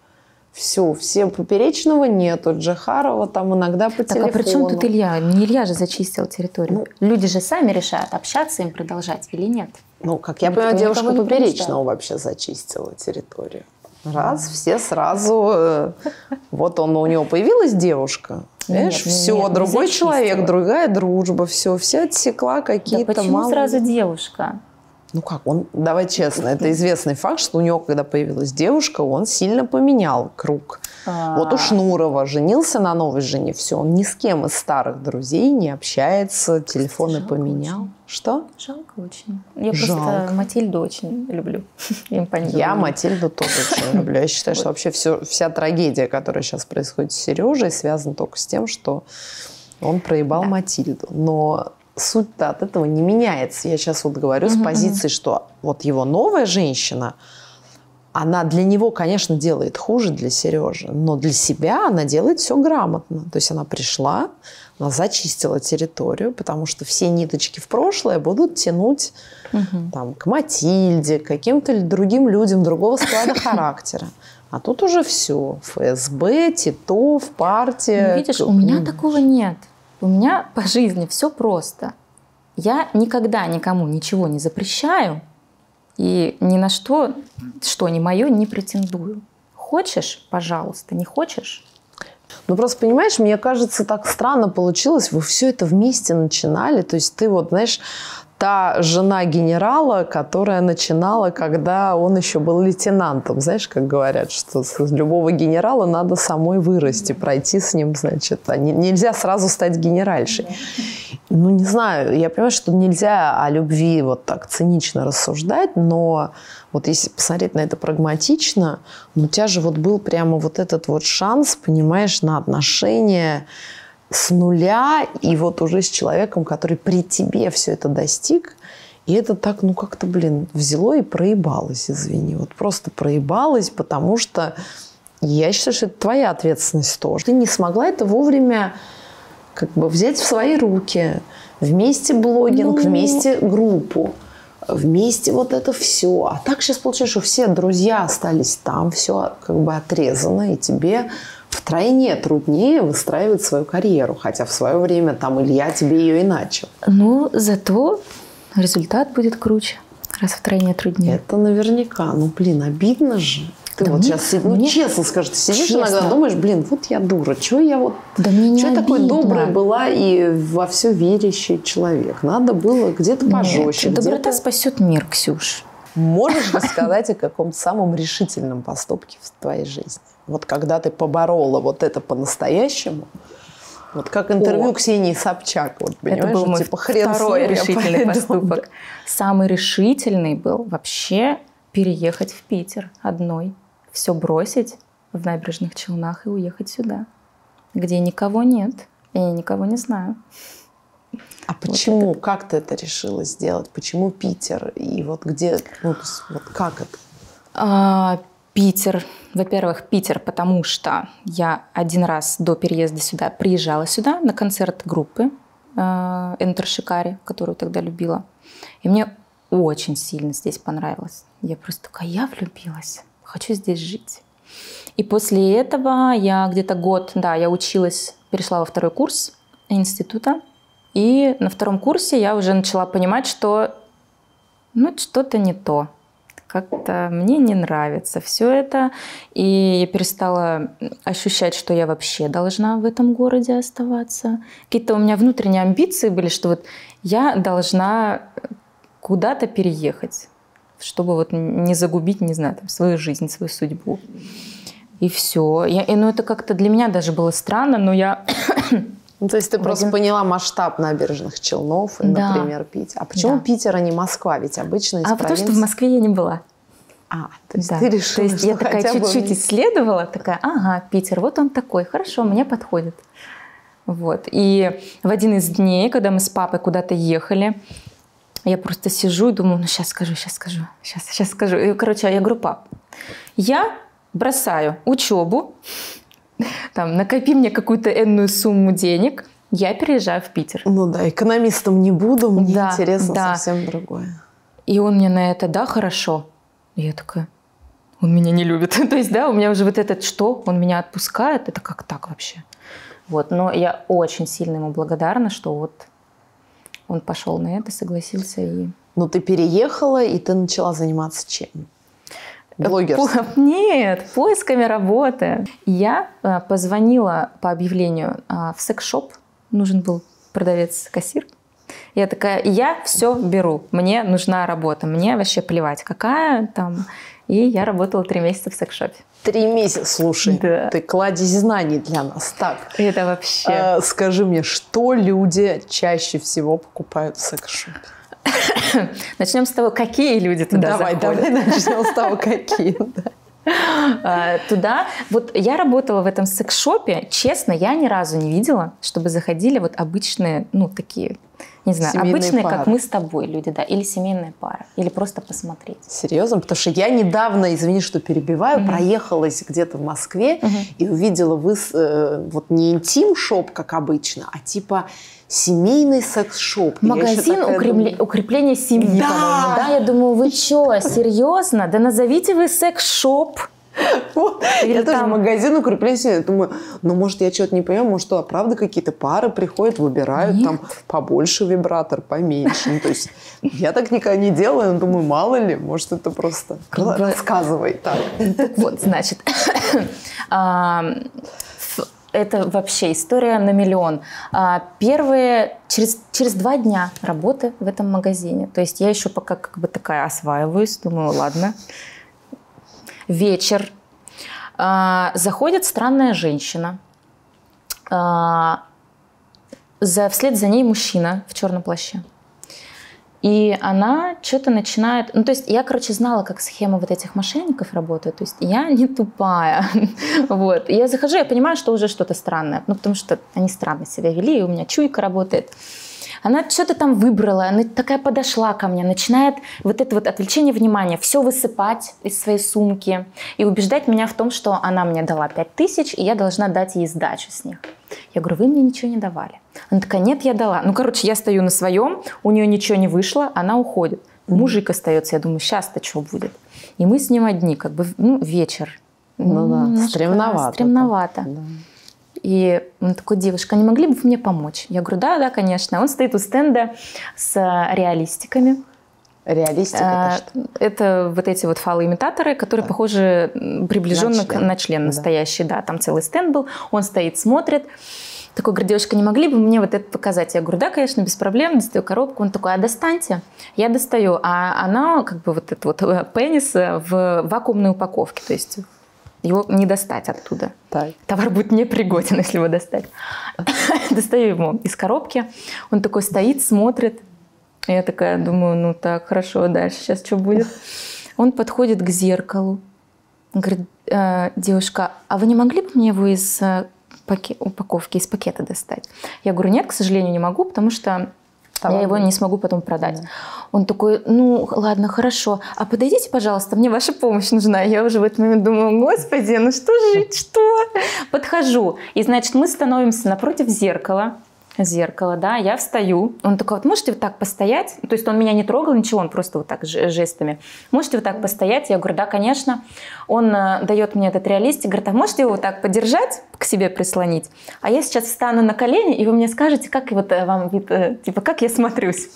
Speaker 4: Все Поперечного нету, Джахарова там иногда по телефону.
Speaker 1: Так, а при чем тут Илья? Не Илья же зачистил территорию. Люди же сами решают, общаться им продолжать или нет.
Speaker 4: Ну, как я понимаю, девушка Поперечного вообще зачистила территорию. Раз, все сразу... Вот у него появилась девушка. Знаешь, все, другой человек, другая дружба, все отсекла какие-то...
Speaker 1: Да почему сразу девушка?
Speaker 4: Ну как, давай честно, это известный факт, что у него, когда появилась девушка, он сильно поменял круг. Вот у Шнурова женился на новой жене, все, он ни с кем из старых друзей не общается, телефоны поменял.
Speaker 1: Очень.
Speaker 4: Что?
Speaker 1: Жалко очень. Я просто Матильду очень люблю.
Speaker 4: Я Матильду тоже очень люблю. Я считаю, что вообще вся трагедия, которая сейчас происходит с Сережей, связана только с тем, что он проебал Матильду. Но суть-то от этого не меняется. Я сейчас вот говорю с позиции, что вот его новая женщина, она для него, конечно, делает хуже для Сережи, но для себя она делает все грамотно. То есть она пришла, она зачистила территорию, потому что все ниточки в прошлое будут тянуть там, к Матильде, к каким-то другим людям другого склада характера. А тут уже все. ФСБ, Титов, партия.
Speaker 1: Ну, видишь, у меня такого нет. У меня по жизни все просто. Я никогда никому ничего не запрещаю и ни на что не мое, не претендую. Хочешь, пожалуйста, не хочешь.
Speaker 4: Ну, просто, понимаешь, мне кажется, так странно получилось. Вы все это вместе начинали. То есть ты вот, знаешь, та жена генерала, которая начинала, когда он еще был лейтенантом. Знаешь, как говорят, что с любого генерала надо самой вырасти, пройти с ним, значит. Нельзя сразу стать генеральшей. Ну, не знаю, я понимаю, что нельзя о любви вот так цинично рассуждать, но вот если посмотреть на это прагматично, у тебя же вот был прямо вот этот вот шанс, понимаешь, на отношения с нуля и вот уже с человеком, который при тебе все это достиг. И это так, ну как-то, взяло и проебалось, извини. Вот просто проебалось, потому что я считаю, что это твоя ответственность тоже. Ты не смогла это вовремя как бы взять в свои руки. Вместе блогинг, вместе группу, вместе вот это все. А так сейчас получается, что все друзья остались там, все как бы отрезано, и тебе втройне труднее выстраивать свою карьеру. Хотя в свое время там Илья тебе ее и начал.
Speaker 1: Ну, зато результат будет круче, раз втройне труднее.
Speaker 4: Это наверняка. Ну, обидно же. Ты вот сейчас, честно скажи, ты сидишь иногда, думаешь, блин, вот я дура, что я вот...
Speaker 1: Да мне не обидно.
Speaker 4: Такой добрая была и во все верящий человек. Надо было где-то пожестче.
Speaker 1: Доброта спасет мир, Ксюш.
Speaker 4: Можешь рассказать о каком-то самом решительном поступке в твоей жизни? Вот когда ты поборола вот это по-настоящему, вот как интервью Ксении Собчак, вот, понимаешь,
Speaker 1: это был мой
Speaker 4: типа хрен
Speaker 1: второй решительный
Speaker 4: пойду.
Speaker 1: поступок. Самый решительный был вообще переехать в Питер одной, все бросить в Набережных Челнах и уехать сюда, где никого нет, и я никого не знаю.
Speaker 4: А почему? Вот как ты это решила сделать? Почему Питер? И вот где, вот как это?
Speaker 1: Питер. Во-первых, Питер, потому что я один раз до переезда сюда приезжала сюда на концерт группы Enter Shikari, которую тогда любила. И мне очень сильно здесь понравилось. Я просто такая, я влюбилась, хочу здесь жить. И после этого я где-то год, я училась, перешла во второй курс института. И на втором курсе я уже начала понимать, что что-то не то. Как-то мне не нравится все это. И я перестала ощущать, что я вообще должна в этом городе оставаться. Какие-то у меня внутренние амбиции были, что вот я должна куда-то переехать, чтобы вот не загубить, не знаю, там, свою жизнь, свою судьбу. И все. Это как-то для меня даже было странно, но я...
Speaker 4: то есть ты просто поняла масштаб Набережных Челнов, например, Питер. А почему Питер, а не Москва? Ведь обычно из провинции...
Speaker 1: потому что в Москве я не была.
Speaker 4: То есть ты решила, что
Speaker 1: я такая чуть-чуть исследовала, такая, Питер, вот он такой, хорошо, мне подходит. Вот. И в один из дней, когда мы с папой куда-то ехали, я просто сижу и думаю, сейчас скажу. И, я говорю, пап, я бросаю учебу, накопи мне какую-то энную сумму денег, я переезжаю в Питер.
Speaker 4: Экономистом не буду, мне интересно совсем другое.
Speaker 1: И он мне на это, хорошо. И я такая, он меня не любит. То есть, у меня уже вот этот, что, он меня отпускает, это как так вообще? Вот, но я очень сильно ему благодарна, что вот он пошел на это, согласился.
Speaker 4: Но ты переехала, и ты начала заниматься чем? Блогерством?
Speaker 1: Нет, поисками работы. Я позвонила по объявлению в секс-шоп. Нужен был продавец-кассир. Я такая, я все беру. Мне нужна работа. Мне вообще плевать, какая там. И я работала 3 месяца в секс-шопе.
Speaker 4: 3 месяца? Слушай, ты кладезь знаний для нас. Так,
Speaker 1: это вообще...
Speaker 4: скажи мне, что люди чаще всего покупают в секс-шопе?
Speaker 1: Начнем с того, какие люди туда заходят.
Speaker 4: Давай начнем с того, какие.
Speaker 1: Туда, вот я работала в этом секс-шопе, честно, я ни разу не видела, чтобы заходили вот обычные, такие, не знаю,
Speaker 4: семейные
Speaker 1: обычные,
Speaker 4: пары.
Speaker 1: как мы с тобой люди, или семейная пара, или просто посмотреть.
Speaker 4: Серьезно? Потому что я недавно, извини, что перебиваю, проехалась где-то в Москве и увидела вот не интим-шоп, как обычно, а типа семейный секс-шоп.
Speaker 1: Магазин укрепления семьи, по-моему, да? Я думаю, вы что, серьезно? Да назовите вы секс-шоп.
Speaker 4: Я тоже магазин укрепления семьи. Думаю, может, я что-то не понимаю, может, что, правда, какие-то пары приходят, выбирают там побольше вибратор, поменьше. То есть я так никогда не делаю, но думаю, мало ли, может, это просто... Рассказывай. Так.
Speaker 1: Вот, значит... Это вообще история на миллион. Первые, через 2 дня работы в этом магазине. То есть я еще пока как бы такая осваиваюсь, думаю, ладно. Вечер. Заходит странная женщина. Вслед за ней мужчина в черном плаще. И она что-то начинает... то есть я, знала, как схема вот этих мошенников работает. То есть я не тупая. Вот. И я захожу, я понимаю, что уже что-то странное. Потому что они странно себя вели, и у меня чуйка работает. Она что-то там выбрала, она такая подошла ко мне, начинает вот это вот отвлечение внимания, все высыпать из своей сумки и убеждать меня в том, что она мне дала 5000, и я должна дать ей сдачу с них. Я говорю, вы мне ничего не давали. Она такая, нет, я дала. Я стою на своем, у нее ничего не вышло, она уходит. Мужик остается, я думаю, сейчас-то что будет? И мы с ним одни, вечер. Стремновато.
Speaker 4: Да.
Speaker 1: И он такой, девушка, не могли бы вы мне помочь? Я говорю, да, конечно. Он стоит у стенда с реалистиками.
Speaker 4: Реалистика
Speaker 1: это вот эти вот фалоимитаторы, которые похожи приближенно на член настоящий. Да, там целый стенд был. Он стоит, смотрит. Такой, говорит, девушка, не могли бы мне вот это показать? Я говорю, да, конечно, без проблем. Достаю коробку. Он такой, а достаньте. Я достаю. А она, как бы вот этот вот пенис в вакуумной упаковке. То есть его не достать оттуда.
Speaker 4: Так.
Speaker 1: Товар будет непригоден, если его достать. Достаю его из коробки. Он такой стоит, смотрит. Я такая думаю, ну так, хорошо, дальше сейчас что будет? Он подходит к зеркалу. Он говорит, девушка, а вы не могли бы мне его из упаковки, из пакета достать? Я говорю, нет, к сожалению, не могу, потому что я его не смогу потом продать. Он такой, ну ладно, хорошо, а подойдите, пожалуйста, мне ваша помощь нужна. Я уже в этот момент думаю, господи, ну что жить, что? Подхожу, и значит мы становимся напротив зеркала, да, я встаю. Он такой, вот можете вот так постоять? То есть он меня не трогал, ничего, он просто вот так жестами. Можете вот так постоять? Я говорю, да, конечно. Он дает мне этот реалистик, говорит, а можете его вот так подержать, к себе прислонить? А я сейчас встану на колени, и вы мне скажете, как вот вам вид, типа, как я смотрюсь.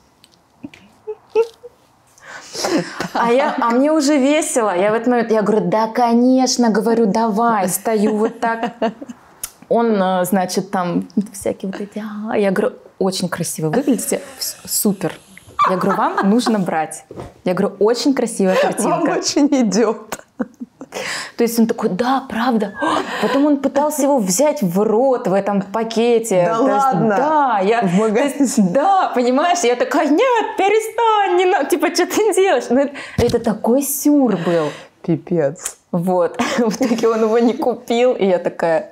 Speaker 1: А мне уже весело. Я в этот момент, я говорю, да, конечно, говорю, давай, стою вот так. Он, значит, там всякие вот эти... Я говорю, очень красиво выглядите, супер. Я говорю, вам нужно брать. Я говорю, очень красивая картинка.
Speaker 4: Вам очень идет.
Speaker 1: То есть он такой, да, правда. Потом он пытался его взять в рот в этом пакете.
Speaker 4: Да ладно?
Speaker 1: Есть, да, понимаешь? Я такая, нет, перестань, не надо, типа, что ты делаешь? Ну, это такой сюр был.
Speaker 4: Пипец.
Speaker 1: Вот. В итоге он его не купил, и я такая...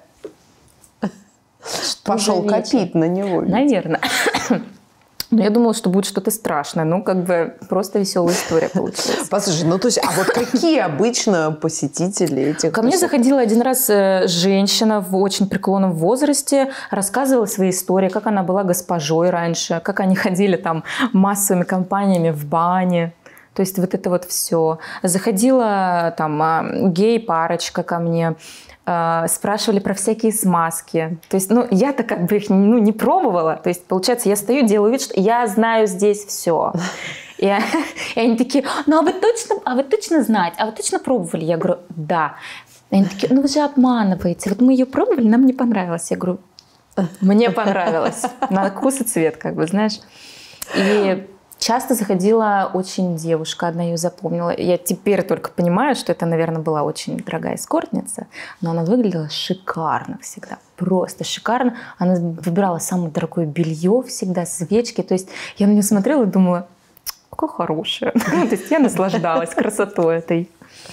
Speaker 4: Пошел копить на него.
Speaker 1: Наверное. Но я думала, что будет что-то страшное. Ну, как бы просто веселая история получилась.
Speaker 4: Послушай, ну то есть, а вот какие обычно посетители этих...
Speaker 1: Ко мне заходила один раз женщина в очень преклонном возрасте, рассказывала свои истории, как она была госпожой раньше, как они ходили там массовыми компаниями в бане. То есть вот это вот все. Заходила там гей-парочка ко мне, спрашивали про всякие смазки. То есть, ну, я-то как бы их не пробовала. То есть, получается, я стою, делаю вид, что я знаю здесь все. И они такие, ну, а вы точно знаете? А вы точно пробовали? Я говорю, да. И они такие, ну, вы же обманываете. Вот мы ее пробовали, нам не понравилось. Я говорю, мне понравилось. На вкус и цвет, как бы, знаешь. И... часто заходила очень девушка, одна ее запомнила. Я теперь только понимаю, что это, наверное, была очень дорогая эскортница, но она выглядела шикарно всегда, просто шикарно. Она выбирала самое дорогое белье всегда, свечки. То есть я на нее смотрела и думала, какая хорошая. То есть я наслаждалась красотой этой.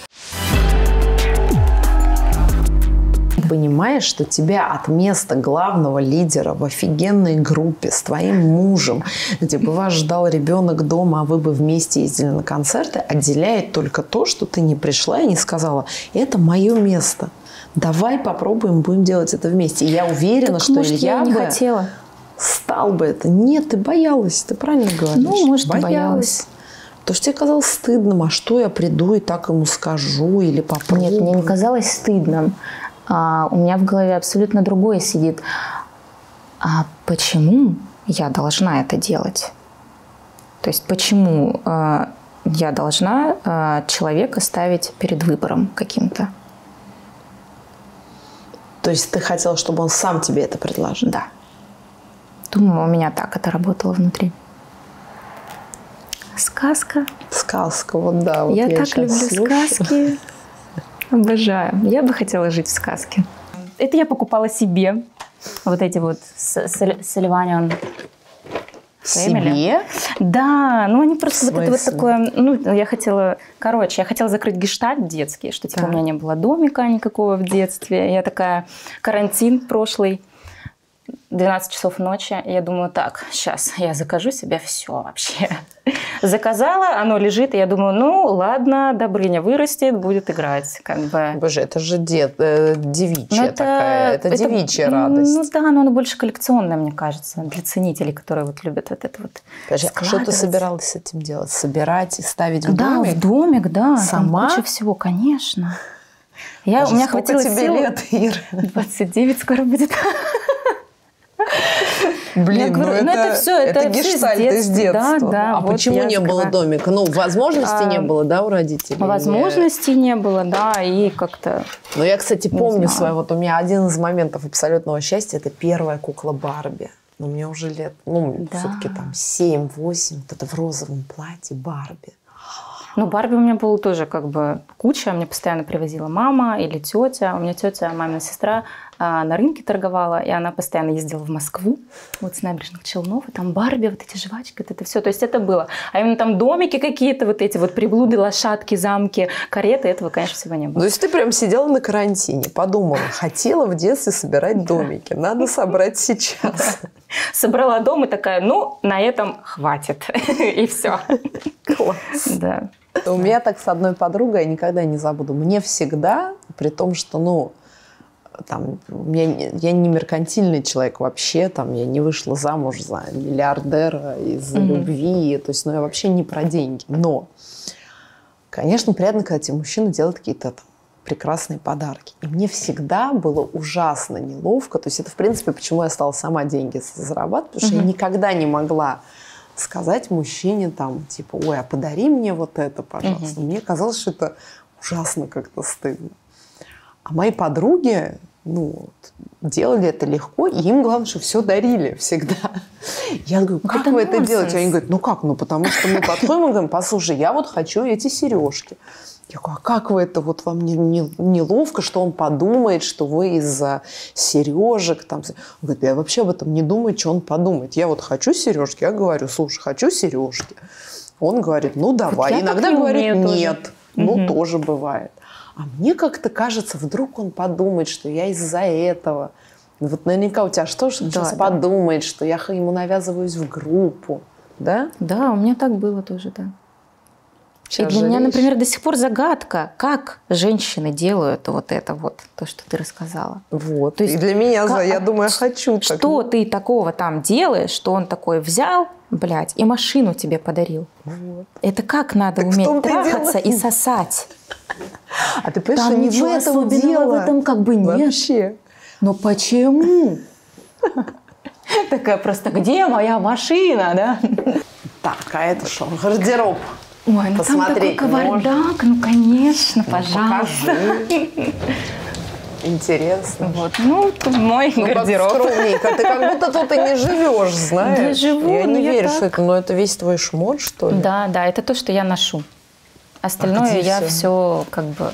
Speaker 4: Понимаешь, что тебя от места главного лидера в офигенной группе с твоим мужем, где бы вас ждал ребенок дома, а вы бы вместе ездили на концерты, отделяет только то, что ты не пришла и не сказала, это мое место. Давай попробуем, будем делать это вместе. И я уверена, что Илья
Speaker 1: не
Speaker 4: бы
Speaker 1: хотела.
Speaker 4: Стал бы это. Нет, ты боялась, ты правильно говоришь.
Speaker 1: Ну, может, боялась.
Speaker 4: Потому что тебе казалось стыдным, а что я приду и так ему скажу или попробую.
Speaker 1: Нет, мне не казалось стыдным. У меня в голове абсолютно другое сидит. А почему я должна это делать? То есть почему я должна человека ставить перед выбором каким-то?
Speaker 4: То есть ты хотела, чтобы он сам тебе это предложил?
Speaker 1: Да. Думаю, у меня так это работало внутри. Сказка.
Speaker 4: Сказка, вот да. Вот
Speaker 1: я так люблю
Speaker 4: слушаю.
Speaker 1: сказки. Обожаю. Я бы хотела жить в сказке. Это я покупала себе. Вот эти вот Sullivan
Speaker 4: Себе?
Speaker 1: Да, ну они просто вот это вот такое... Ну, я хотела закрыть гештальт детский, что типа у меня не было домика никакого в детстве. Я такая, карантин прошлый, 12 часов ночи. Я думаю, так, сейчас я закажу себе все вообще. Заказала, оно лежит, и я думаю, ну ладно, Добрыня вырастет, будет играть. Как бы.
Speaker 4: Боже, это же девичья такая, это девичья радость.
Speaker 1: Ну да, но оно больше коллекционное, мне кажется, для ценителей, которые вот любят вот это вот.
Speaker 4: Скажи, а что ты собиралась с этим делать? Собирать и ставить в домик?
Speaker 1: Да, в домик, да.
Speaker 4: Сама?
Speaker 1: Там куча всего, конечно. У меня хватило
Speaker 4: тебе
Speaker 1: сил.
Speaker 4: лет, Ир?
Speaker 1: 29 скоро будет.
Speaker 4: Блин, ну это
Speaker 1: все,
Speaker 4: это гештальт из детства.
Speaker 1: Да,
Speaker 4: а
Speaker 1: вот
Speaker 4: почему не было домика? Ну, возможности не было, да, у родителей?
Speaker 1: Возможностей не было, да, и как-то...
Speaker 4: Ну, я, кстати, помню свой, вот у меня один из моментов абсолютного счастья – это первая кукла Барби. Но мне уже лет, все-таки там 7-8, вот это в розовом платье Барби.
Speaker 1: Ну, Барби у меня было тоже как бы куча. Мне постоянно привозила мама или тетя. У меня тетя, мамина сестра, на рынке торговала, и она постоянно ездила в Москву, вот с набережных Челнов, и там Барби, вот эти жвачки, вот это все. То есть это было. А именно там домики какие-то, вот эти вот приблуды, лошадки, замки, кареты, этого, конечно, всего не было.
Speaker 4: То есть ты прям сидела на карантине, подумала, хотела в детстве собирать домики, надо собрать сейчас.
Speaker 1: Собрала дом и такая, ну, на этом хватит. И все.
Speaker 4: Класс.
Speaker 1: Да.
Speaker 4: У меня так с одной подругой, я никогда не забуду. Мне всегда, при том, что, там, я не меркантильный человек вообще, там, я не вышла замуж за миллиардера из-за любви, то есть, я вообще не про деньги. Но, конечно, приятно, когда тебе мужчина делает какие-то там прекрасные подарки. И мне всегда было ужасно неловко. То есть это, в принципе, почему я стала сама деньги зарабатывать, потому что я никогда не могла сказать мужчине там, типа, ой, а подари мне вот это, пожалуйста. Мне казалось, что это ужасно как-то стыдно. А мои подруги, делали это легко, и им главное, что все дарили всегда. Я говорю, как вы это делаете? Они говорят, как? Потому что мы подходим и говорим, послушай, я вот хочу эти сережки. Я говорю, а как вы это, вот вам неловко, что он подумает, что вы из-за сережек там. Он говорит, я вообще об этом не думаю, что он подумает. Я вот хочу сережки, я говорю, слушай, хочу сережки. Он говорит, давай. Вот иногда говорит, нет. Тоже бывает. А мне как-то кажется, вдруг он подумает, что я из-за этого. Вот наверняка у тебя что сейчас подумает, что я ему навязываюсь в группу. Да?
Speaker 1: Да, у меня так было тоже, да.
Speaker 4: Сейчас
Speaker 1: и для меня, например, до сих пор загадка, как женщины делают вот это вот, то, что ты рассказала.
Speaker 4: Вот. То есть, и для меня, я думаю, я хочу.
Speaker 1: Что ты такого там делаешь, что он такой взял, и машину тебе подарил? Вот. Это как надо уметь трахаться и сосать?
Speaker 4: А ты понимаешь, что не в этом дело.
Speaker 1: В этом как бы нет.
Speaker 4: Вообще.
Speaker 1: Но почему? Такая просто, где моя машина, да?
Speaker 4: Так, а это что? Гардероб.
Speaker 1: Ой, посмотреть там такой кавардак, конечно, пожалуйста.
Speaker 4: Интересно.
Speaker 1: Вот, мой гардероб.
Speaker 4: Как скромненько. Ты как будто тут и не живешь, знаешь.
Speaker 1: Я живу,
Speaker 4: я не верю, что это весь твой шмот, что ли?
Speaker 1: Да, это то, что я ношу. Остальное я все как бы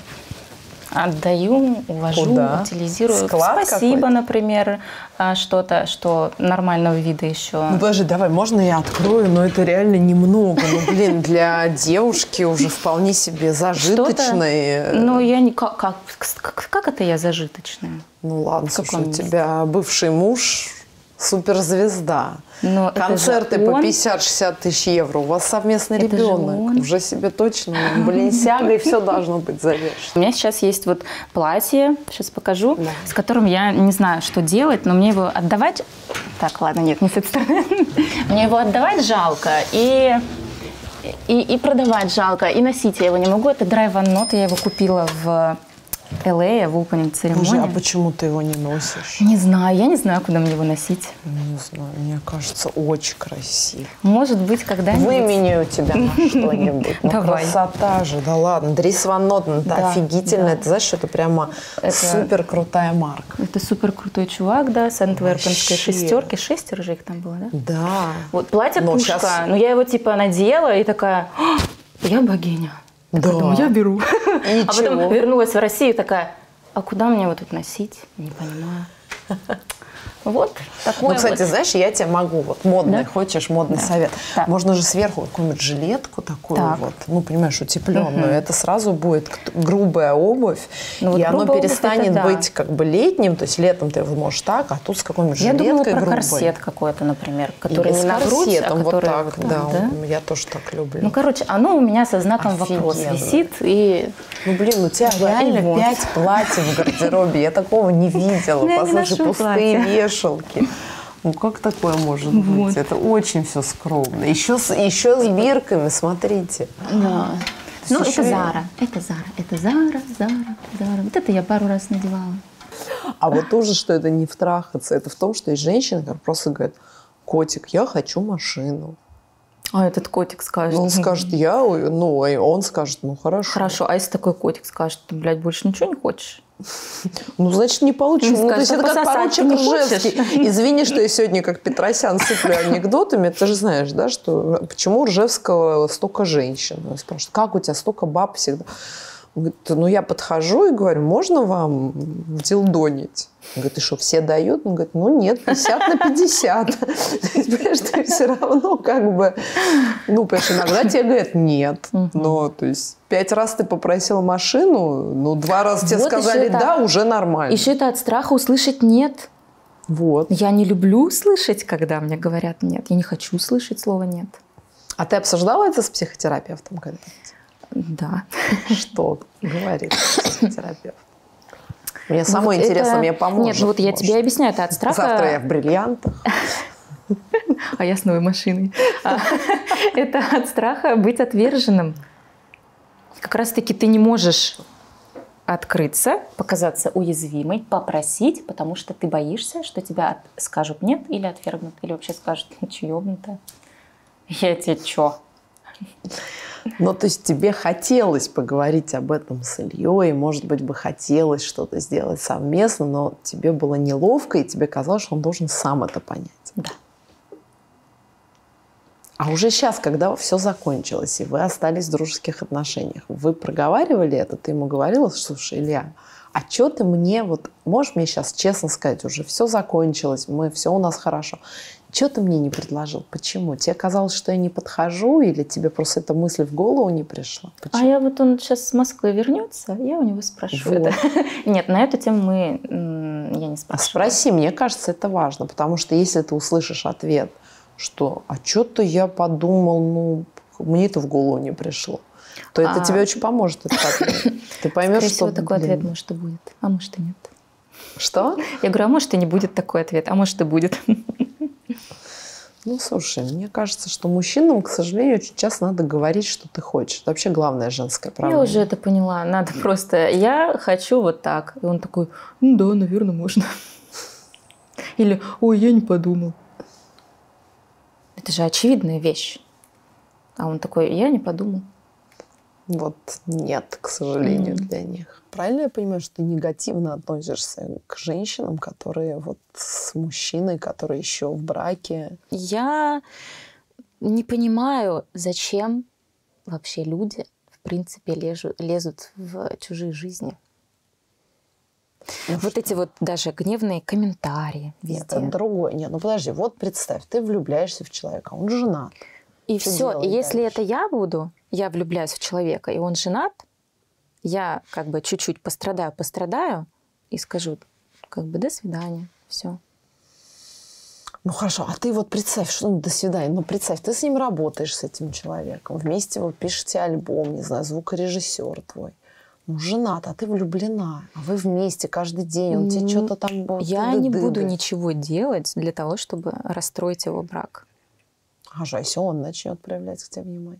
Speaker 1: отдаю, увожу, утилизирую.
Speaker 4: Склад
Speaker 1: Спасибо,
Speaker 4: какой-то?
Speaker 1: Например, что-то, что нормального вида еще.
Speaker 4: Подожди, давай, можно я открою? Но это реально немного. Для девушки уже вполне себе зажиточной.
Speaker 1: Я не... Как это я зажиточная?
Speaker 4: Ладно, слушай, у тебя бывший муж... Суперзвезда. Концерты по 50-60 тысяч евро. У вас совместный ребенок. Уже себе точно Баленсиага, и все должно быть завешено.
Speaker 1: У меня сейчас есть вот платье, сейчас покажу, с которым я не знаю, что делать, но мне его отдавать... Так, ладно, нет, не с этой стороны. Мне его отдавать жалко и продавать жалко, и носить я его не могу. Это Dry One Note, я его купила в LA, в opening церемонии.
Speaker 4: А почему ты его не носишь?
Speaker 1: Не знаю, я не знаю, куда мне его носить.
Speaker 4: Не знаю, мне кажется, очень красиво.
Speaker 1: Может быть, когда-нибудь.
Speaker 4: Выменю тебя на что-нибудь. Красота же, да ладно. Dries Van Noten, это офигительно. Это, знаешь, это прямо супер крутая марка.
Speaker 1: Это супер крутой чувак, да, с антверпенской шестерки. 6 же их там было, да?
Speaker 4: Да.
Speaker 1: Вот платье пушка. Но я его типа надела и такая, я богиня.
Speaker 4: Да.
Speaker 1: Думаю, я беру.
Speaker 4: А
Speaker 1: потом вернулась в Россию и такая, а куда мне его тут носить? Не понимаю. Вот такое.
Speaker 4: Кстати, знаешь, я тебе могу, модный, хочешь модный совет? Да. Можно же сверху какую-нибудь жилетку такую понимаешь, утепленную. Это сразу будет грубая обувь, и оно перестанет быть как бы летним, то есть летом ты его можешь так, а тут с какой-нибудь жилеткой грубой.
Speaker 1: Я думала про корсет какой-то, например, который не на грудь, а который
Speaker 4: вот так, да, я тоже так люблю.
Speaker 1: Оно у меня со знаком вопрос висит. И...
Speaker 4: у тебя реально 5 платьев в гардеробе, я такого не видела. Послушай, пустые вешалки. Как такое может быть? Это очень все скромно. Еще с бирками, смотрите.
Speaker 1: Да. Это Зара. Это Зара. Вот это я пару раз надевала.
Speaker 4: А вот тоже, что это не втрахаться, это в том, что есть женщины, которые просто говорят, котик, я хочу машину.
Speaker 1: А этот котик скажет...
Speaker 4: Он скажет, он скажет, хорошо.
Speaker 1: Хорошо, а если такой котик скажет, ты, блядь, больше ничего не хочешь?
Speaker 4: Ну, значит, не получу. То есть это как поручик Ржевский. Извини, что я сегодня как Петросян сыплю анекдотами. Ты же знаешь, да, что почему у Ржевского столько женщин? Он спрашивает, как у тебя столько баб всегда? Он говорит, я подхожу и говорю, можно вам вдилдонить? Он говорит, и что, все дают? Он говорит, нет, 50 на 50. Понимаешь, ты все равно понимаешь, иногда тебе говорят нет. Но, то есть, 5 раз ты попросил машину, 2 раза тебе сказали да, уже нормально.
Speaker 1: Еще это от страха услышать нет.
Speaker 4: Вот.
Speaker 1: Я не люблю слышать, когда мне говорят нет. Я не хочу слышать слово нет.
Speaker 4: А ты обсуждала это с психотерапевтом когда-нибудь?
Speaker 1: Да.
Speaker 4: Что говорит психотерапевт? Мне самое интересное, мне поможет.
Speaker 1: Нет, я тебе объясняю, это от страха...
Speaker 4: Завтра я в бриллиантах.
Speaker 1: А я с новой машиной. Это от страха быть отверженным. Как раз-таки ты не можешь открыться, показаться уязвимой, попросить, потому что ты боишься, что тебя скажут нет или отвергнут, или вообще скажут, че ёбнутая. Я тебе чё?
Speaker 4: То есть тебе хотелось поговорить об этом с Ильей, может быть, бы хотелось что-то сделать совместно, но тебе было неловко, и тебе казалось, что он должен сам это понять.
Speaker 1: Да.
Speaker 4: А уже сейчас, когда все закончилось, и вы остались в дружеских отношениях, вы проговаривали это? Ты ему говорила, слушай, Илья, а что ты мне, можешь мне сейчас честно сказать, уже все закончилось, все у нас хорошо. Чего ты мне не предложил? Почему? Тебе казалось, что я не подхожу, или тебе просто эта мысль в голову не пришла? Почему?
Speaker 1: А он сейчас с Москвы вернется, я у него спрошу это. Нет, на эту тему я не спрашиваю.
Speaker 4: Спроси, мне кажется, это важно, потому что если ты услышишь ответ, что «а что-то я подумал, мне это в голову не пришло», то это тебе очень поможет. Ты поймешь, что...
Speaker 1: такой ответ может и будет, а может и нет.
Speaker 4: Что?
Speaker 1: Я говорю, а может и не будет такой ответ, а может и будет.
Speaker 4: Слушай, мне кажется, что мужчинам, к сожалению, очень часто надо говорить, что ты хочешь. Это вообще главная женская проблема.
Speaker 1: Я уже это поняла. Надо просто, я хочу вот так. И он такой, да, наверное, можно. Или, ой, я не подумал. Это же очевидная вещь. А он такой, я не подумал.
Speaker 4: Нет, к сожалению, для них. Правильно я понимаю, что ты негативно относишься к женщинам, которые с мужчиной, который еще в браке?
Speaker 1: Я не понимаю, зачем вообще люди, в принципе, лезут в чужие жизни. Эти даже гневные комментарии везде.
Speaker 4: Это другое. Нет, подожди, представь, ты влюбляешься в человека, он женат.
Speaker 1: И все, и если это я влюбляюсь в человека, и он женат, я чуть-чуть пострадаю и скажу, до свидания, все.
Speaker 4: Хорошо, а ты представь, что до свидания. Представь, ты с ним работаешь, с этим человеком, вместе пишете альбом, не знаю, звукорежиссер твой. Женат, а ты влюблена, а вы вместе каждый день, он тебе что-то там...
Speaker 1: Я не буду ничего делать для того, чтобы расстроить его брак.
Speaker 4: А если он начнет проявлять к тебе внимание?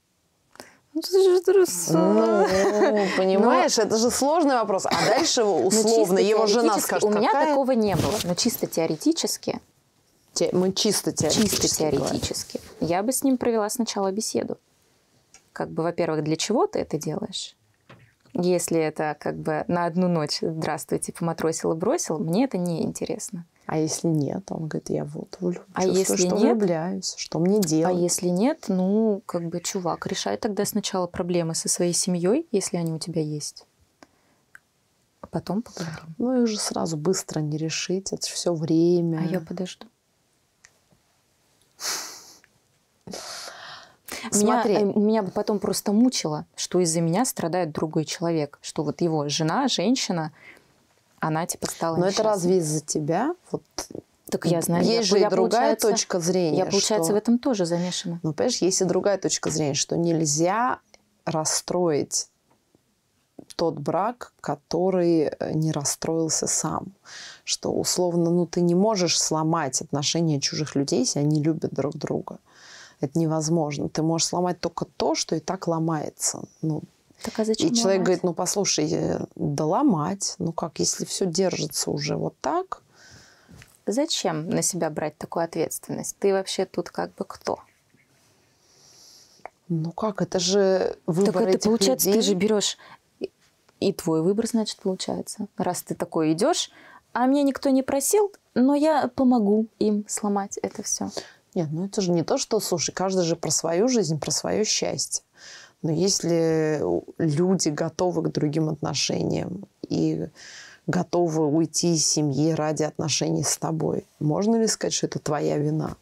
Speaker 4: Понимаешь, это же сложный вопрос. А дальше условно его жена скажет,
Speaker 1: у меня такого не было, но чисто теоретически.
Speaker 4: Мы чисто
Speaker 1: теоретически. Я бы с ним провела сначала беседу. Во-первых, для чего ты это делаешь? Если это на одну ночь «здравствуйте, поматросил и бросил», мне это не интересно.
Speaker 4: А если нет? Он говорит, я чувствую, что влюбляюсь, что мне делать?
Speaker 1: А если нет, чувак, решай тогда сначала проблемы со своей семьей, если они у тебя есть. А потом поговорим.
Speaker 4: Их же сразу быстро не решить, это же все время.
Speaker 1: А я подожду.
Speaker 4: Смотри.
Speaker 1: Меня бы потом просто мучило, что из-за меня страдает другой человек, что его жена, женщина, она стала
Speaker 4: Но
Speaker 1: несчастной.
Speaker 4: это разве из-за тебя?
Speaker 1: Так я знаю.
Speaker 4: Есть же и другая точка зрения.
Speaker 1: Я, получается, в этом тоже замешана.
Speaker 4: Понимаешь, есть и другая точка зрения, что нельзя расстроить тот брак, который не расстроился сам. Что, условно, ты не можешь сломать отношения чужих людей, если они любят друг друга. Это невозможно. Ты можешь сломать только то, что и так ломается.
Speaker 1: Так а зачем
Speaker 4: и человек
Speaker 1: ломать?
Speaker 4: говорит, послушай, да ломать. Если все держится уже вот так,
Speaker 1: зачем на себя брать такую ответственность? Ты вообще тут как бы кто?
Speaker 4: Ну как, это же выбор
Speaker 1: так это
Speaker 4: этих
Speaker 1: получается,
Speaker 4: людей.
Speaker 1: ты же берешь и твой выбор, значит, получается. Раз ты такой идешь, а меня никто не просил, но я помогу им сломать это все.
Speaker 4: Нет, ну это же не то, что, слушай, каждый же про свою жизнь, про свое счастье. Но если люди готовы к другим отношениям и готовы уйти из семьи ради отношений с тобой, можно ли сказать, что это твоя вина?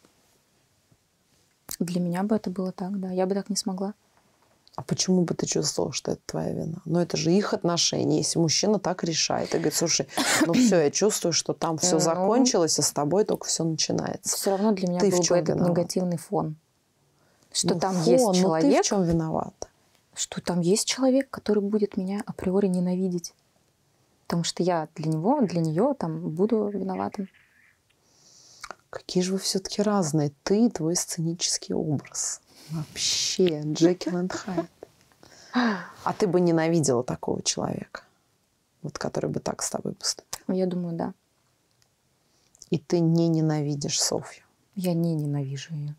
Speaker 1: Для меня бы это было так, да. Я бы так не смогла.
Speaker 4: А почему бы ты чувствовала, что это твоя вина? Ну, это же их отношения. Если мужчина так решает и говорит, слушай, ну все, я чувствую, что там все закончилось, а с тобой только все начинается.
Speaker 1: Все равно для меня
Speaker 4: ты
Speaker 1: был бы этот
Speaker 4: виноват?
Speaker 1: негативный фон. Что
Speaker 4: Ну,
Speaker 1: там
Speaker 4: фон,
Speaker 1: есть
Speaker 4: ну
Speaker 1: человек.
Speaker 4: ты в чем виновата?
Speaker 1: Что там есть человек, который будет меня априори ненавидеть. Потому что я для него, для нее там буду виноватым.
Speaker 4: Какие же вы все-таки разные. Ты и твой сценический образ. Вообще, Джекил энд Хайд. А ты бы ненавидела такого человека, вот который бы так с тобой поступил?
Speaker 1: Я думаю, да.
Speaker 4: И ты не ненавидишь Софью?
Speaker 1: Я не ненавижу ее.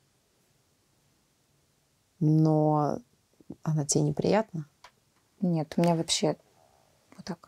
Speaker 4: Но она тебе неприятна?
Speaker 1: Нет, у меня вообще вот так.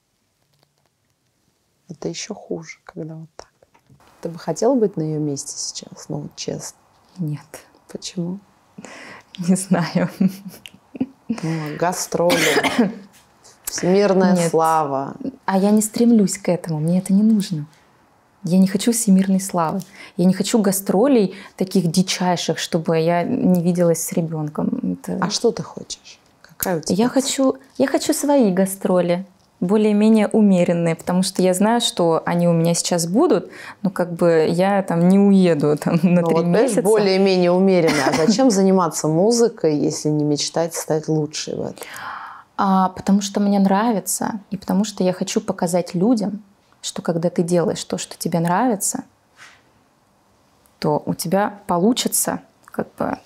Speaker 4: Это еще хуже, когда вот так. Ты бы хотела быть на ее месте сейчас? Ну, вот честно.
Speaker 1: Нет.
Speaker 4: Почему?
Speaker 1: Не знаю.
Speaker 4: Ну, гастроли, всемирная слава.
Speaker 1: А я не стремлюсь к этому, мне это не нужно. Я не хочу всемирной славы. Я не хочу гастролей таких дичайших, чтобы я не виделась с ребенком. Это...
Speaker 4: А что ты хочешь? Какая у тебя
Speaker 1: цель? Я хочу свои гастроли, более-менее умеренные, потому что я знаю, что они у меня сейчас будут, но как бы я там не уеду там, на 3 месяца.
Speaker 4: Более-менее умеренные. А зачем заниматься музыкой, если не мечтать стать лучшей в этом?
Speaker 1: Потому что мне нравится, и потому что я хочу показать людям, что когда ты делаешь то, что тебе нравится, то у тебя получится как бы...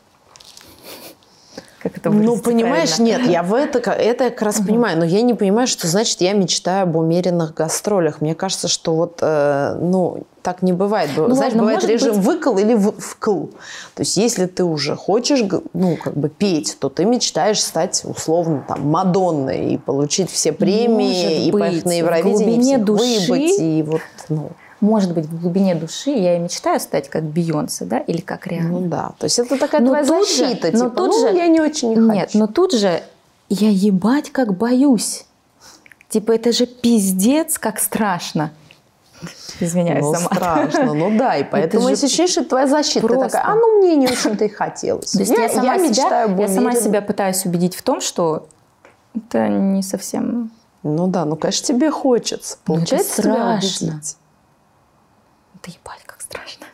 Speaker 1: Как это
Speaker 4: ну, понимаешь,
Speaker 1: правильно?
Speaker 4: Нет, я это как раз понимаю, но я не понимаю, что значит я мечтаю об умеренных гастролях. Мне кажется, что вот, ну, так не бывает.
Speaker 1: Ну,
Speaker 4: знаешь,
Speaker 1: ладно,
Speaker 4: бывает режим
Speaker 1: быть...
Speaker 4: выкл или вкл. То есть, если ты уже хочешь, ну, как бы петь, то ты мечтаешь стать, условно, там, Мадонной и получить все премии, и поехать на Евровидение, выебать, и вот, ну...
Speaker 1: Может быть, в глубине души я и мечтаю стать как Бейонсе, да, или как Рианна.
Speaker 4: Ну да, то есть это такая твоя защита,
Speaker 1: но
Speaker 4: типа,
Speaker 1: тут же,
Speaker 4: я не очень не хочу.
Speaker 1: Нет, но тут же я ебать как боюсь. Типа это же пиздец, как страшно. Извиняюсь
Speaker 4: ну,
Speaker 1: сама.
Speaker 4: страшно, ну да, и поэтому есть ощущение, что это твоя защита. Ты такая, ну мне не очень-то и хотелось.
Speaker 1: То есть я сама себя пытаюсь убедить в том, что это не совсем...
Speaker 4: Ну да, ну конечно тебе хочется. Получается тебя убедить.
Speaker 1: Да ебать, как страшно.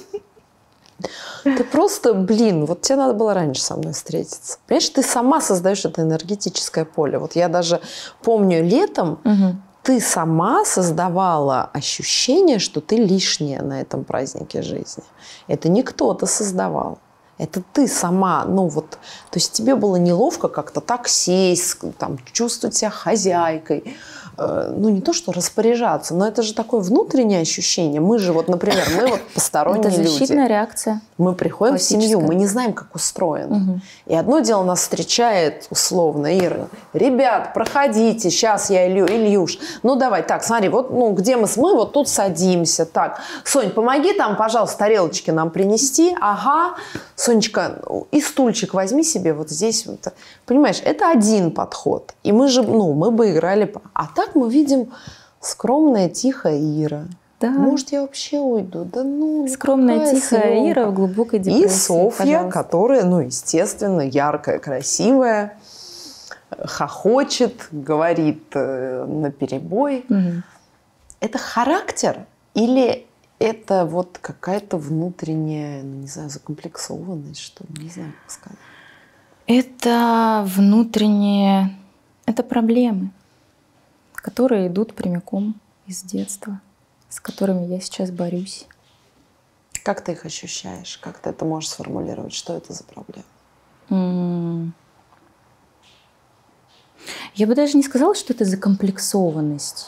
Speaker 4: Ты просто, блин, вот тебе надо было раньше со мной встретиться. Понимаешь, ты сама создаешь это энергетическое поле. Вот я даже помню летом, ты сама создавала ощущение, что ты лишняя на этом празднике жизни. Это не кто-то создавал. Это ты сама, ну вот, то есть тебе было неловко как-то так сесть, там, чувствовать себя хозяйкой. Ну, не то, что распоряжаться, но это же такое внутреннее ощущение. Мы же, вот, например, мы вот посторонние люди.
Speaker 1: Это защитная реакция.
Speaker 4: Мы приходим в семью, мы не знаем, как устроено. И одно дело нас встречает, условно, Ира. Ребят, проходите, сейчас я Ильюш. Ну, давай, так, смотри, вот, ну, где мы вот тут садимся. Так, Сонь, помоги там, пожалуйста, тарелочки нам принести. Ага, Сонечка, и стульчик возьми себе вот здесь. Вот. Понимаешь, это один подход. И мы же, ну, мы бы играли... А так мы видим скромная, тихая Ира. Да. Может, я вообще уйду? Да ну,
Speaker 1: скромная, тихая Ира в глубокой депрессии.
Speaker 4: И Софья, пожалуйста. Которая, ну, естественно, яркая, красивая, хохочет, говорит наперебой. Это характер или это вот какая-то внутренняя, ну, не знаю, закомплексованность, что ли? Не знаю, как сказать.
Speaker 1: Это внутренние... Это проблемы, которые идут прямиком из детства, с которыми я сейчас борюсь.
Speaker 4: Как ты их ощущаешь? Как ты это можешь сформулировать? Что это за проблема?
Speaker 1: Я бы даже не сказала, что это закомплексованность.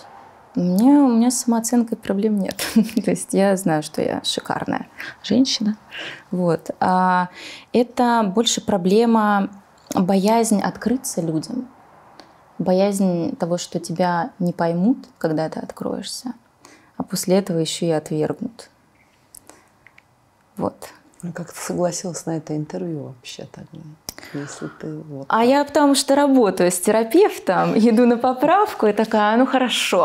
Speaker 1: У меня с самооценкой проблем нет. То есть я знаю, что я шикарная женщина. Вот. А это больше проблема, боязнь открыться людям. Боязнь того, что тебя не поймут, когда ты откроешься. А после этого еще и отвергнут. Вот.
Speaker 4: А как ты согласилась на это интервью вообще тогда? Если ты вот...
Speaker 1: А я потому что работаю с терапевтом, иду на поправку и такая, ну хорошо.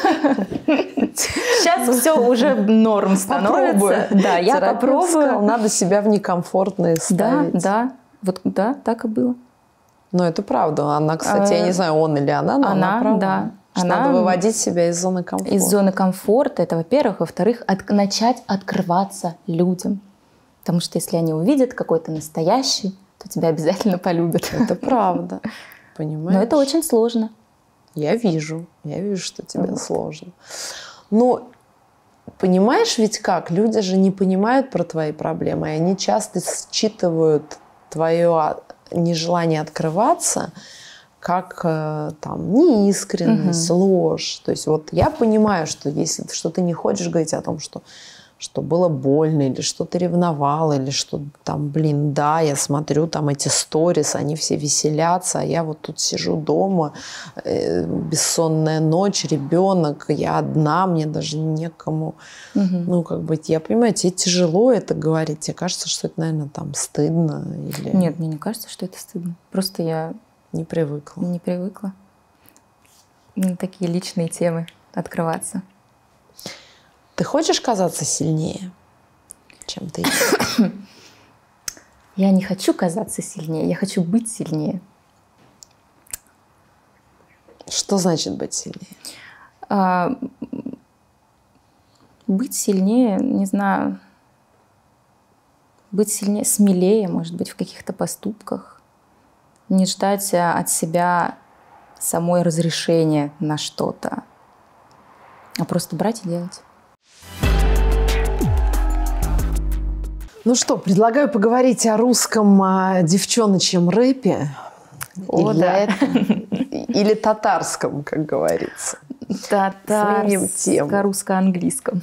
Speaker 1: Сейчас все уже норм становится. Да, я попробую.
Speaker 4: Надо себя в некомфортные ставить.
Speaker 1: Да, вот да, так и было.
Speaker 4: Но это правда. Она, кстати, я не знаю, он или она, но она права.
Speaker 1: Да.
Speaker 4: Надо выводить себя из зоны комфорта.
Speaker 1: Из зоны комфорта, это во-первых. Во-вторых, начать открываться людям. Потому что если они увидят какой-то настоящий, то тебя обязательно полюбят.
Speaker 4: Это правда. Понимаешь?
Speaker 1: Но это очень сложно.
Speaker 4: Я вижу, что тебе сложно. Но понимаешь ведь как? Люди же не понимают про твои проблемы, и они часто считывают твое нежелание открываться как там неискренность, ложь. То есть вот я понимаю, что если ты не хочешь говорить о том, что было больно, или что ты ревновала, или что там, да, я смотрю там эти сторис, они все веселятся, а я вот тут сижу дома, бессонная ночь, ребенок, я одна, мне даже некому. Ну, как бы, я понимаю, тебе тяжело это говорить, тебе кажется, что это, наверное, там стыдно? Или...
Speaker 1: Нет, мне не кажется, что это стыдно. Просто я...
Speaker 4: Не привыкла.
Speaker 1: Не привыкла на такие личные темы открываться.
Speaker 4: Ты хочешь казаться сильнее, чем ты есть?
Speaker 1: Я не хочу казаться сильнее, я хочу быть сильнее.
Speaker 4: Что значит быть сильнее?
Speaker 1: Быть сильнее, не знаю, быть сильнее, смелее, может быть, в каких-то поступках. Не ждать от себя самой разрешения на что-то, а просто брать и делать.
Speaker 4: Ну что, предлагаю поговорить о русском девчоночьем рэпе. Или татарском, как говорится.
Speaker 1: Татарско-русско-английском.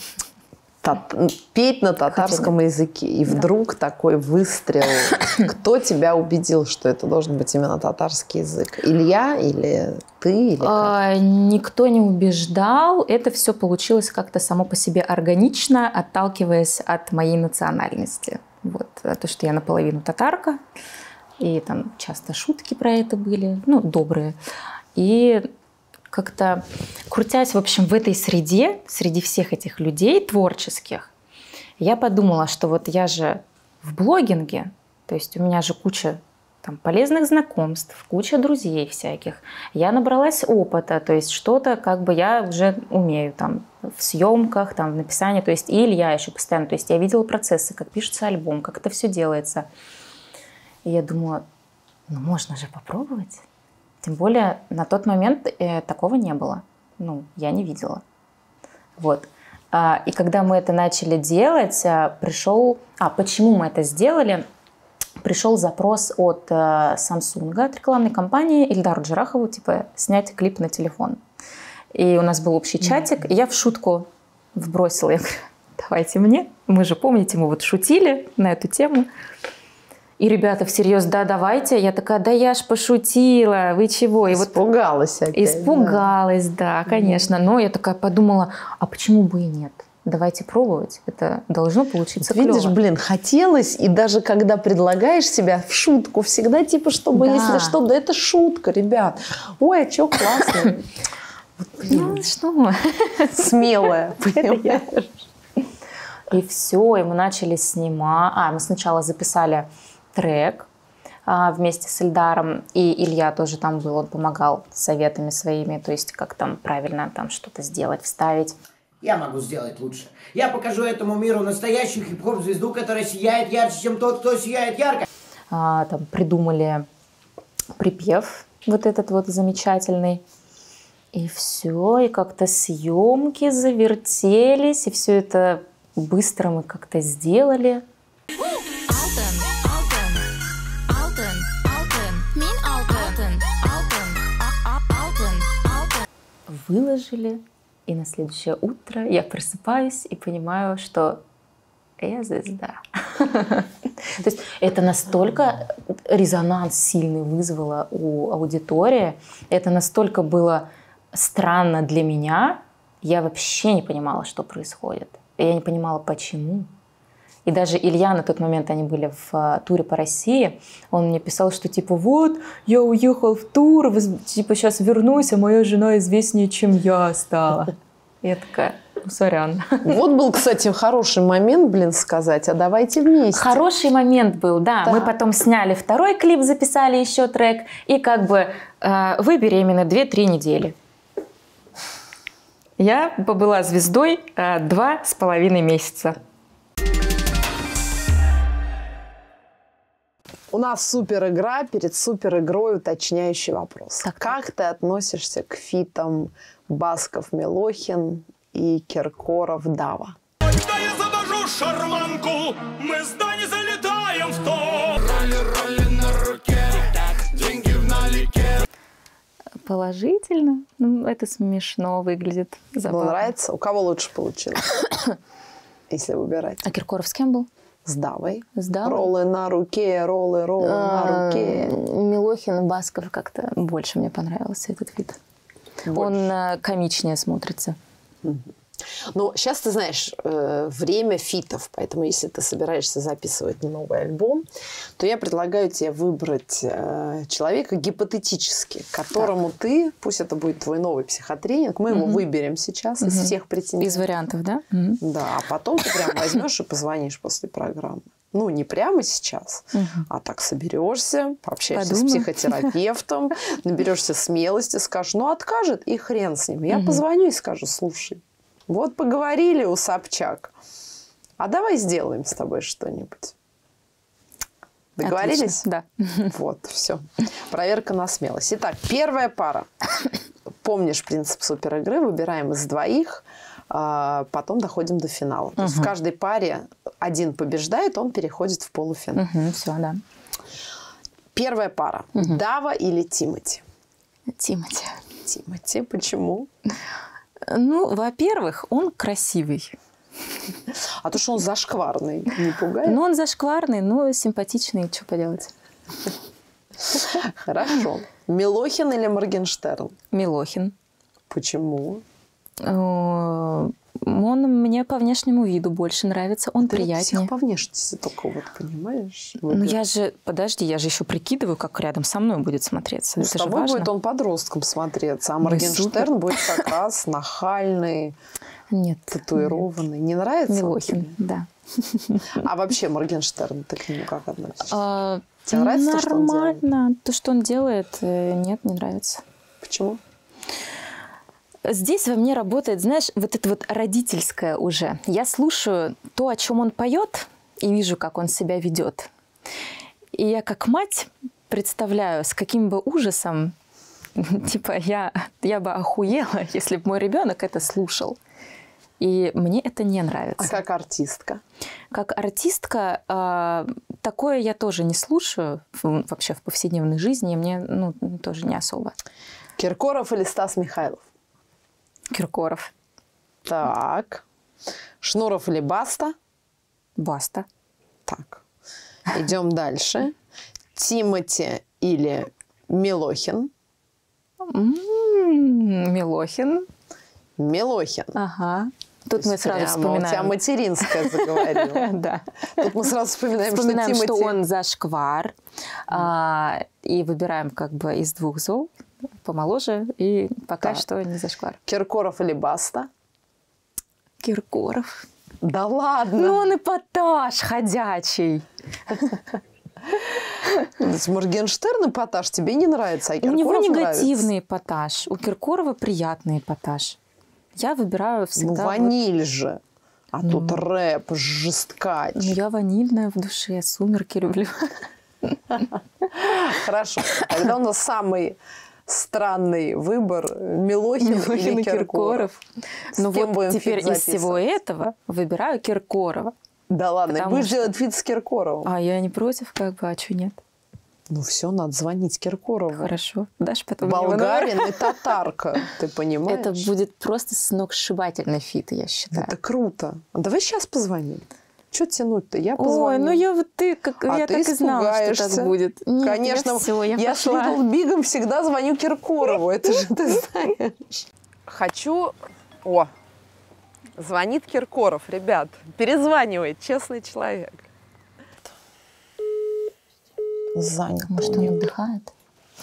Speaker 4: Петь на татарском языке. И вдруг такой выстрел. Кто тебя убедил, что это должен быть именно татарский язык? Илья или ты? Или как?
Speaker 1: Никто не убеждал. Это все получилось как-то само по себе органично, отталкиваясь от моей национальности. Вот. То, что я наполовину татарка. И там часто шутки про это были. Ну, добрые. И... как-то крутясь, в общем, в этой среде, среди всех этих людей творческих, я подумала, что вот я же в блогинге, то есть у меня же куча там полезных знакомств, куча друзей всяких. Я набралась опыта, то есть что-то как бы я уже умею там в съемках, там в написании, то есть и Илья еще постоянно, то есть я видела процессы, как пишется альбом, как это все делается. И я думала, ну можно же попробовать. Тем более на тот момент такого не было. Ну, я не видела. Вот. И когда мы это начали делать, почему мы это сделали? Пришел запрос от Samsung, от рекламной компании, Ильдару Джарахову, типа, снять клип на телефон. И у нас был общий чатик, и я в шутку вбросила. Я говорю, давайте мне. Мы же, помните, мы вот шутили на эту тему. И ребята всерьез, да, давайте. Я такая, да я ж пошутила, вы чего? И
Speaker 4: испугалась опять.
Speaker 1: Испугалась, да, конечно. Но я такая подумала, а почему бы и нет? Давайте пробовать. Это должно получиться клево.
Speaker 4: Видишь, блин, хотелось, и даже когда предлагаешь себя в шутку, всегда типа, чтобы, если что, да это шутка, ребят. Ой, а чё, классно.
Speaker 1: Ну что?
Speaker 4: Смелая, понимаешь?
Speaker 1: И все, и мы начали снимать. Мы сначала записали трек вместе с Ильдаром, и Илья тоже там был, он помогал советами своими, то есть как там правильно там что-то сделать, вставить.
Speaker 16: Я могу сделать лучше. Я покажу этому миру настоящую хип-хоп-звезду, которая сияет ярче, чем тот, кто сияет ярко.
Speaker 1: Там придумали припев вот этот вот замечательный. И все, и как-то съемки завертелись, и все это быстро мы как-то сделали. выложили, И на следующее утро я просыпаюсь и понимаю, что я звезда. То есть это настолько резонанс сильный вызвало у аудитории, это настолько было странно для меня, я вообще не понимала, что происходит. Я не понимала, почему. И даже Илья на тот момент, они были в туре по России, он мне писал, что типа вот, я уехал в тур, типа сейчас вернусь, а моя жена известнее, чем я стала. Я такая, ну, сорян.
Speaker 4: Вот был, кстати, хороший момент, блин, сказать, а давайте вместе.
Speaker 1: Хороший момент был, да. Мы потом сняли второй клип, записали еще трек, и как бы вы беременны 2-3 недели. Я побыла звездой 2,5 месяца.
Speaker 4: У нас супер игра, перед супер игрой уточняющий вопрос. Как ты относишься к фитам Басков-Милохин и Киркоров-Дава?
Speaker 17: Когда я завожу шарманку, мы с Дани залетаем в то. Роли на руке, деньги в налике.
Speaker 1: Положительно. Ну, это смешно выглядит. Забавно.
Speaker 4: Нравится? У кого лучше получилось? Если выбирать.
Speaker 1: А Киркоров с кем был?
Speaker 4: С Давой.
Speaker 1: С Давой?
Speaker 4: Роллы на руке, роллы на руке.
Speaker 1: Милохин и Басков как-то больше мне понравился этот вид. Он комичнее смотрится.
Speaker 4: Ну, сейчас, ты знаешь, время фитов, поэтому если ты собираешься записывать новый альбом, то я предлагаю тебе выбрать человека гипотетически, которому ты, пусть это будет твой новый психотренинг, мы его выберем сейчас из всех претендентов.
Speaker 1: Из вариантов, да?
Speaker 4: Да, а потом ты прям возьмешь и позвонишь после программы. Ну, не прямо сейчас, а так соберешься, пообщаешься с психотерапевтом, наберешься смелости, скажешь, ну, откажет, и хрен с ним. Я позвоню и скажу, слушай, вот поговорили у Собчак, а давай сделаем с тобой что-нибудь. Договорились?
Speaker 1: Отлично, да.
Speaker 4: Вот, все. Проверка на смелость. Итак, первая пара. Помнишь принцип суперигры? Выбираем из двоих, потом доходим до финала. То есть в каждой паре один побеждает, он переходит в полуфинал.
Speaker 1: Все, да.
Speaker 4: Первая пара. Дава или Тимати?
Speaker 1: Тимати.
Speaker 4: Тимати. Почему?
Speaker 1: Ну, во-первых, он красивый.
Speaker 4: А то, что он зашкварный, не пугает?
Speaker 1: Ну, он зашкварный, но симпатичный, что поделать.
Speaker 4: Хорошо. Милохин или Моргенштерн?
Speaker 1: Милохин.
Speaker 4: Почему?
Speaker 1: Он мне по внешнему виду больше нравится, он приятнее.
Speaker 4: По внешности только вот, понимаешь?
Speaker 1: Ну, я же, подожди, я же еще прикидываю, как рядом со мной будет смотреться.
Speaker 4: Ну,
Speaker 1: это
Speaker 4: с тобой
Speaker 1: важно.
Speaker 4: будет он подростком смотреться, а Моргенштерн будет как раз нахальный, татуированный. Не нравится?
Speaker 1: Милохин, да.
Speaker 4: А вообще Моргенштерн, ты к нему как относишься? Тебе нравится то, что он делает?
Speaker 1: Нормально. То, что он делает, нет, не нравится.
Speaker 4: Почему?
Speaker 1: Здесь во мне работает, знаешь, вот это вот родительское уже. Я слушаю то, о чем он поет, и вижу, как он себя ведет. И я как мать представляю, с каким бы ужасом, типа, я бы охуела, если бы мой ребенок это слушал. И мне это не нравится.
Speaker 4: А как артистка?
Speaker 1: Как артистка такое я тоже не слушаю вообще в повседневной жизни. Мне тоже не особо.
Speaker 4: Киркоров или Стас Михайлов?
Speaker 1: Киркоров.
Speaker 4: Так. Шнуров или Баста?
Speaker 1: Баста.
Speaker 4: Так. Идем дальше. Тимати или Милохин?
Speaker 1: Милохин.
Speaker 4: Милохин.
Speaker 1: Ага. Тут мы сразу вспоминаем.
Speaker 4: У тебя материнская заговорила.
Speaker 1: Да.
Speaker 4: Тут мы сразу вспоминаем, что Тимати...
Speaker 1: что он зашквар. И выбираем как бы из двух зол. Помоложе и пока что не зашквар.
Speaker 4: Киркоров или Баста?
Speaker 1: Киркоров.
Speaker 4: Да ладно?
Speaker 1: Ну он эпатаж ходячий.
Speaker 4: Моргенштерн эпатаж тебе не нравится, а Киркоров
Speaker 1: у него
Speaker 4: нравится.
Speaker 1: негативный эпатаж, у Киркорова приятный эпатаж. Я выбираю всегда...
Speaker 4: Ну ваниль же. А тут рэп, жесткач.
Speaker 1: Ну я ванильная в душе, сумерки люблю.
Speaker 4: Хорошо. Тогда у нас самый странный выбор. Милохин или Киркоров.
Speaker 1: Ну вот теперь из всего этого выбираю Киркорова.
Speaker 4: Да ладно, и будешь делать фит с Киркоровым.
Speaker 1: А я не против, как бы, а что нет?
Speaker 4: Ну все, надо звонить Киркорову.
Speaker 1: Хорошо. Дашь потом его
Speaker 4: Болгарин
Speaker 1: номер?
Speaker 4: и татарка, ты понимаешь?
Speaker 1: Это будет просто сногсшибательный фит, я считаю.
Speaker 4: Это круто. Давай сейчас позвоним. Что тянуть-то? Я позвоню.
Speaker 1: Ой, ну я вот я
Speaker 4: ты
Speaker 1: так и знала, что так будет. Нет,
Speaker 4: Конечно, я с Little Big'ом всегда звоню Киркорову. Это же ты знаешь. Хочу... О, звонит Киркоров, ребят. Перезванивает, честный человек. Занят.
Speaker 1: Может, он отдыхает?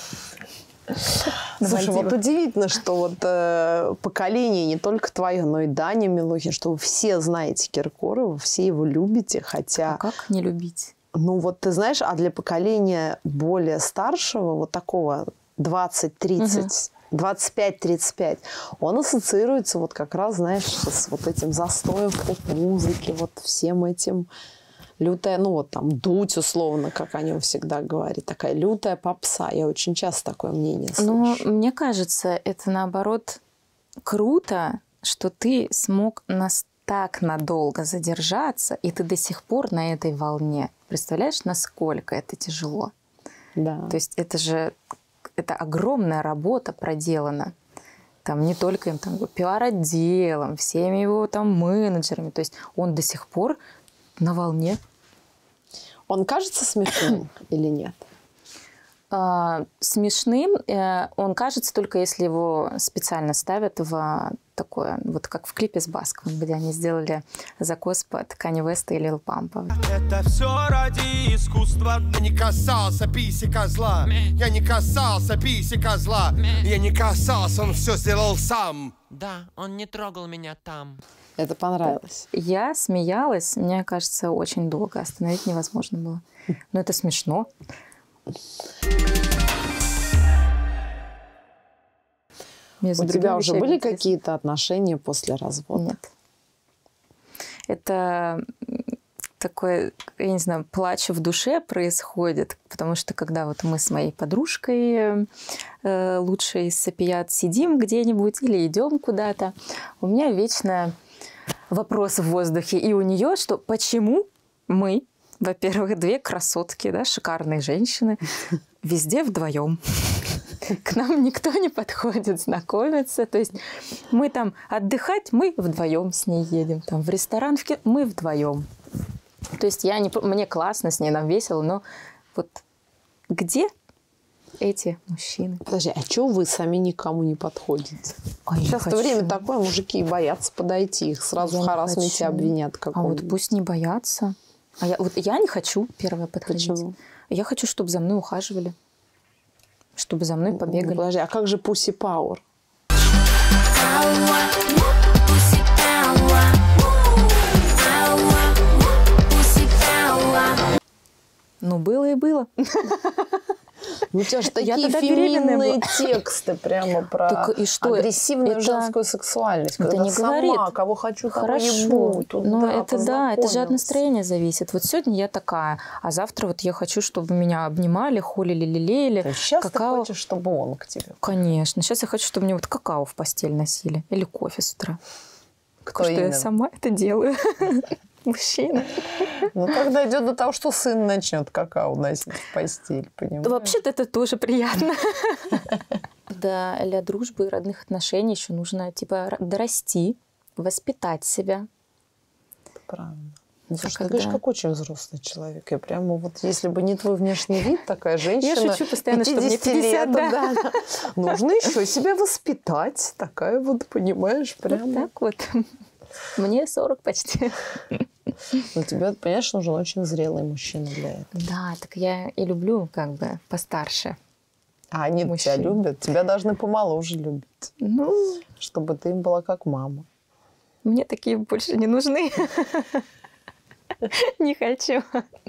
Speaker 4: Слушай, вот удивительно, что вот поколение не только твое, но и Даня Милохин, что вы все знаете Киркорова, все его любите, хотя...
Speaker 1: А как не любить?
Speaker 4: Ну вот ты знаешь, а для поколения более старшего, вот такого 20-30, 25-35, он ассоциируется вот как раз, знаешь, с вот этим застоем в поп-музыке, вот всем этим... Лютая, ну вот там дуть условно, как о нем всегда говорят, такая лютая попса. Я очень часто такое мнение слышу.
Speaker 1: Ну, мне кажется, это наоборот круто, что ты смог так надолго задержаться, и ты до сих пор на этой волне. Представляешь, насколько это тяжело?
Speaker 4: Да.
Speaker 1: То есть это огромная работа проделана. Там не только им там пиар-отделом, всеми его там менеджерами. То есть он до сих пор на волне.
Speaker 4: Он кажется смешным или нет?
Speaker 1: Смешным он кажется только если его специально ставят в такое, вот как в клипе с Басковым, где они сделали закос под Канье Уэста и Лил Пампа.
Speaker 17: Это все ради искусства. Я не касался писи козла. Я не касался писи козла. Я не касался, он все сделал сам.
Speaker 18: Да, он не трогал меня там.
Speaker 4: Это понравилось.
Speaker 1: Я смеялась, мне кажется, очень долго. Остановить невозможно было. Но это смешно.
Speaker 4: У тебя уже были какие-то отношения после развода?
Speaker 1: Нет. Это такое, я не знаю, плач в душе происходит, потому что когда вот мы с моей подружкой лучшей из Сапият сидим где-нибудь или идем куда-то, у меня вечно вопрос в воздухе и у нее, что почему мы, во-первых, две красотки, да, шикарные женщины, везде вдвоем. К нам никто не подходит знакомиться. То есть мы там отдыхать, мы вдвоем с ней едем. Там в ресторан, мы вдвоем. То есть мне классно с ней, нам весело, но вот где эти мужчины?
Speaker 4: Подожди, а что вы сами никому не подходите? Сейчас время такое, мужики боятся подойти, их сразу в харассменте обвинят.
Speaker 1: А вот пусть не боятся. Я не хочу первое подходить. Почему? Я хочу, чтобы за мной ухаживали. Чтобы за мной побегали.
Speaker 4: Подожди, а как же Pussy Power?
Speaker 1: Ну, было и было.
Speaker 4: Ну, у тебя же такие феминные тексты прямо про агрессивную женскую сексуальность.
Speaker 1: Это
Speaker 4: когда
Speaker 1: не
Speaker 4: сама,
Speaker 1: говорит.
Speaker 4: Кого хочу, того
Speaker 1: Хорошо.
Speaker 4: ебу.
Speaker 1: Но это же от настроения зависит. Вот сегодня я такая, а завтра вот я хочу, чтобы меня обнимали, холили, лелеяли.
Speaker 4: То есть сейчас ты хочешь, чтобы он к тебе?
Speaker 1: Конечно. Сейчас я хочу, чтобы мне вот какао в постель носили. Или кофе с утра.
Speaker 4: Кто
Speaker 1: что я сама это делаю. Мужчина.
Speaker 4: Ну, когда идет до того, что сын начнет какао носить в постель, понимаешь?
Speaker 1: Вообще-то это тоже приятно. Для дружбы и родных отношений еще нужно, дорасти, воспитать себя.
Speaker 4: Правильно. Слушай, ты говоришь, как очень взрослый человек. Я прямо вот, если бы не твой внешний вид, такая женщина,
Speaker 1: я шучу постоянно, что мне 50
Speaker 4: лет,
Speaker 1: да.
Speaker 4: Нужно еще себя воспитать. Такая вот, понимаешь, прямо.
Speaker 1: Вот так вот. Мне 40 почти.
Speaker 4: Но тебе, понимаешь, нужен очень зрелый мужчина для этого.
Speaker 1: Да, так я и люблю как бы постарше.
Speaker 4: А они тебя любят? Тебя должны помоложе любить.
Speaker 1: Ну,
Speaker 4: чтобы ты им была как мама.
Speaker 1: Мне такие больше не нужны. Не хочу.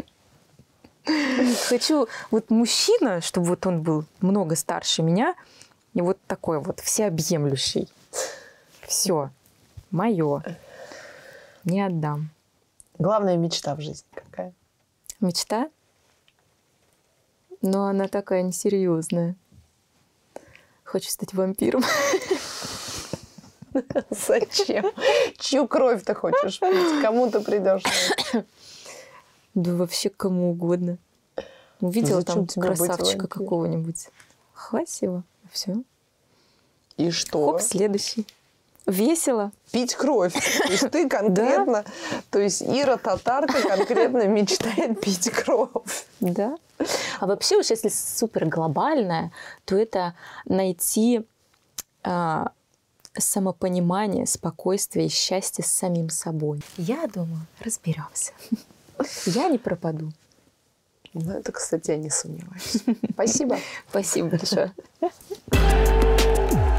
Speaker 1: Хочу вот мужчина, чтобы вот он был много старше меня, и вот такой вот всеобъемлющий. Все. Мое. Не отдам.
Speaker 4: Главная мечта в жизни какая?
Speaker 1: Мечта? Но она такая несерьезная. Хочу стать вампиром.
Speaker 4: Зачем? Чью кровь ты хочешь пить? Кому ты придешь?
Speaker 1: Да вообще кому угодно. Увидела
Speaker 4: Зачем
Speaker 1: там
Speaker 4: тебе быть
Speaker 1: красавчика
Speaker 4: вампиром?
Speaker 1: какого-нибудь. Хвасева. Все.
Speaker 4: И что?
Speaker 1: Хоп, следующий. Весело.
Speaker 4: Пить кровь. То есть ты конкретно, то есть Ира Татарка конкретно мечтает пить кровь.
Speaker 1: Да. А вообще, уж если супер глобальное, то это найти самопонимание, спокойствие и счастье с самим собой. Я думаю, разберемся. Я не пропаду.
Speaker 4: Ну, это, кстати, я не сомневаюсь. Спасибо.
Speaker 1: Спасибо большое.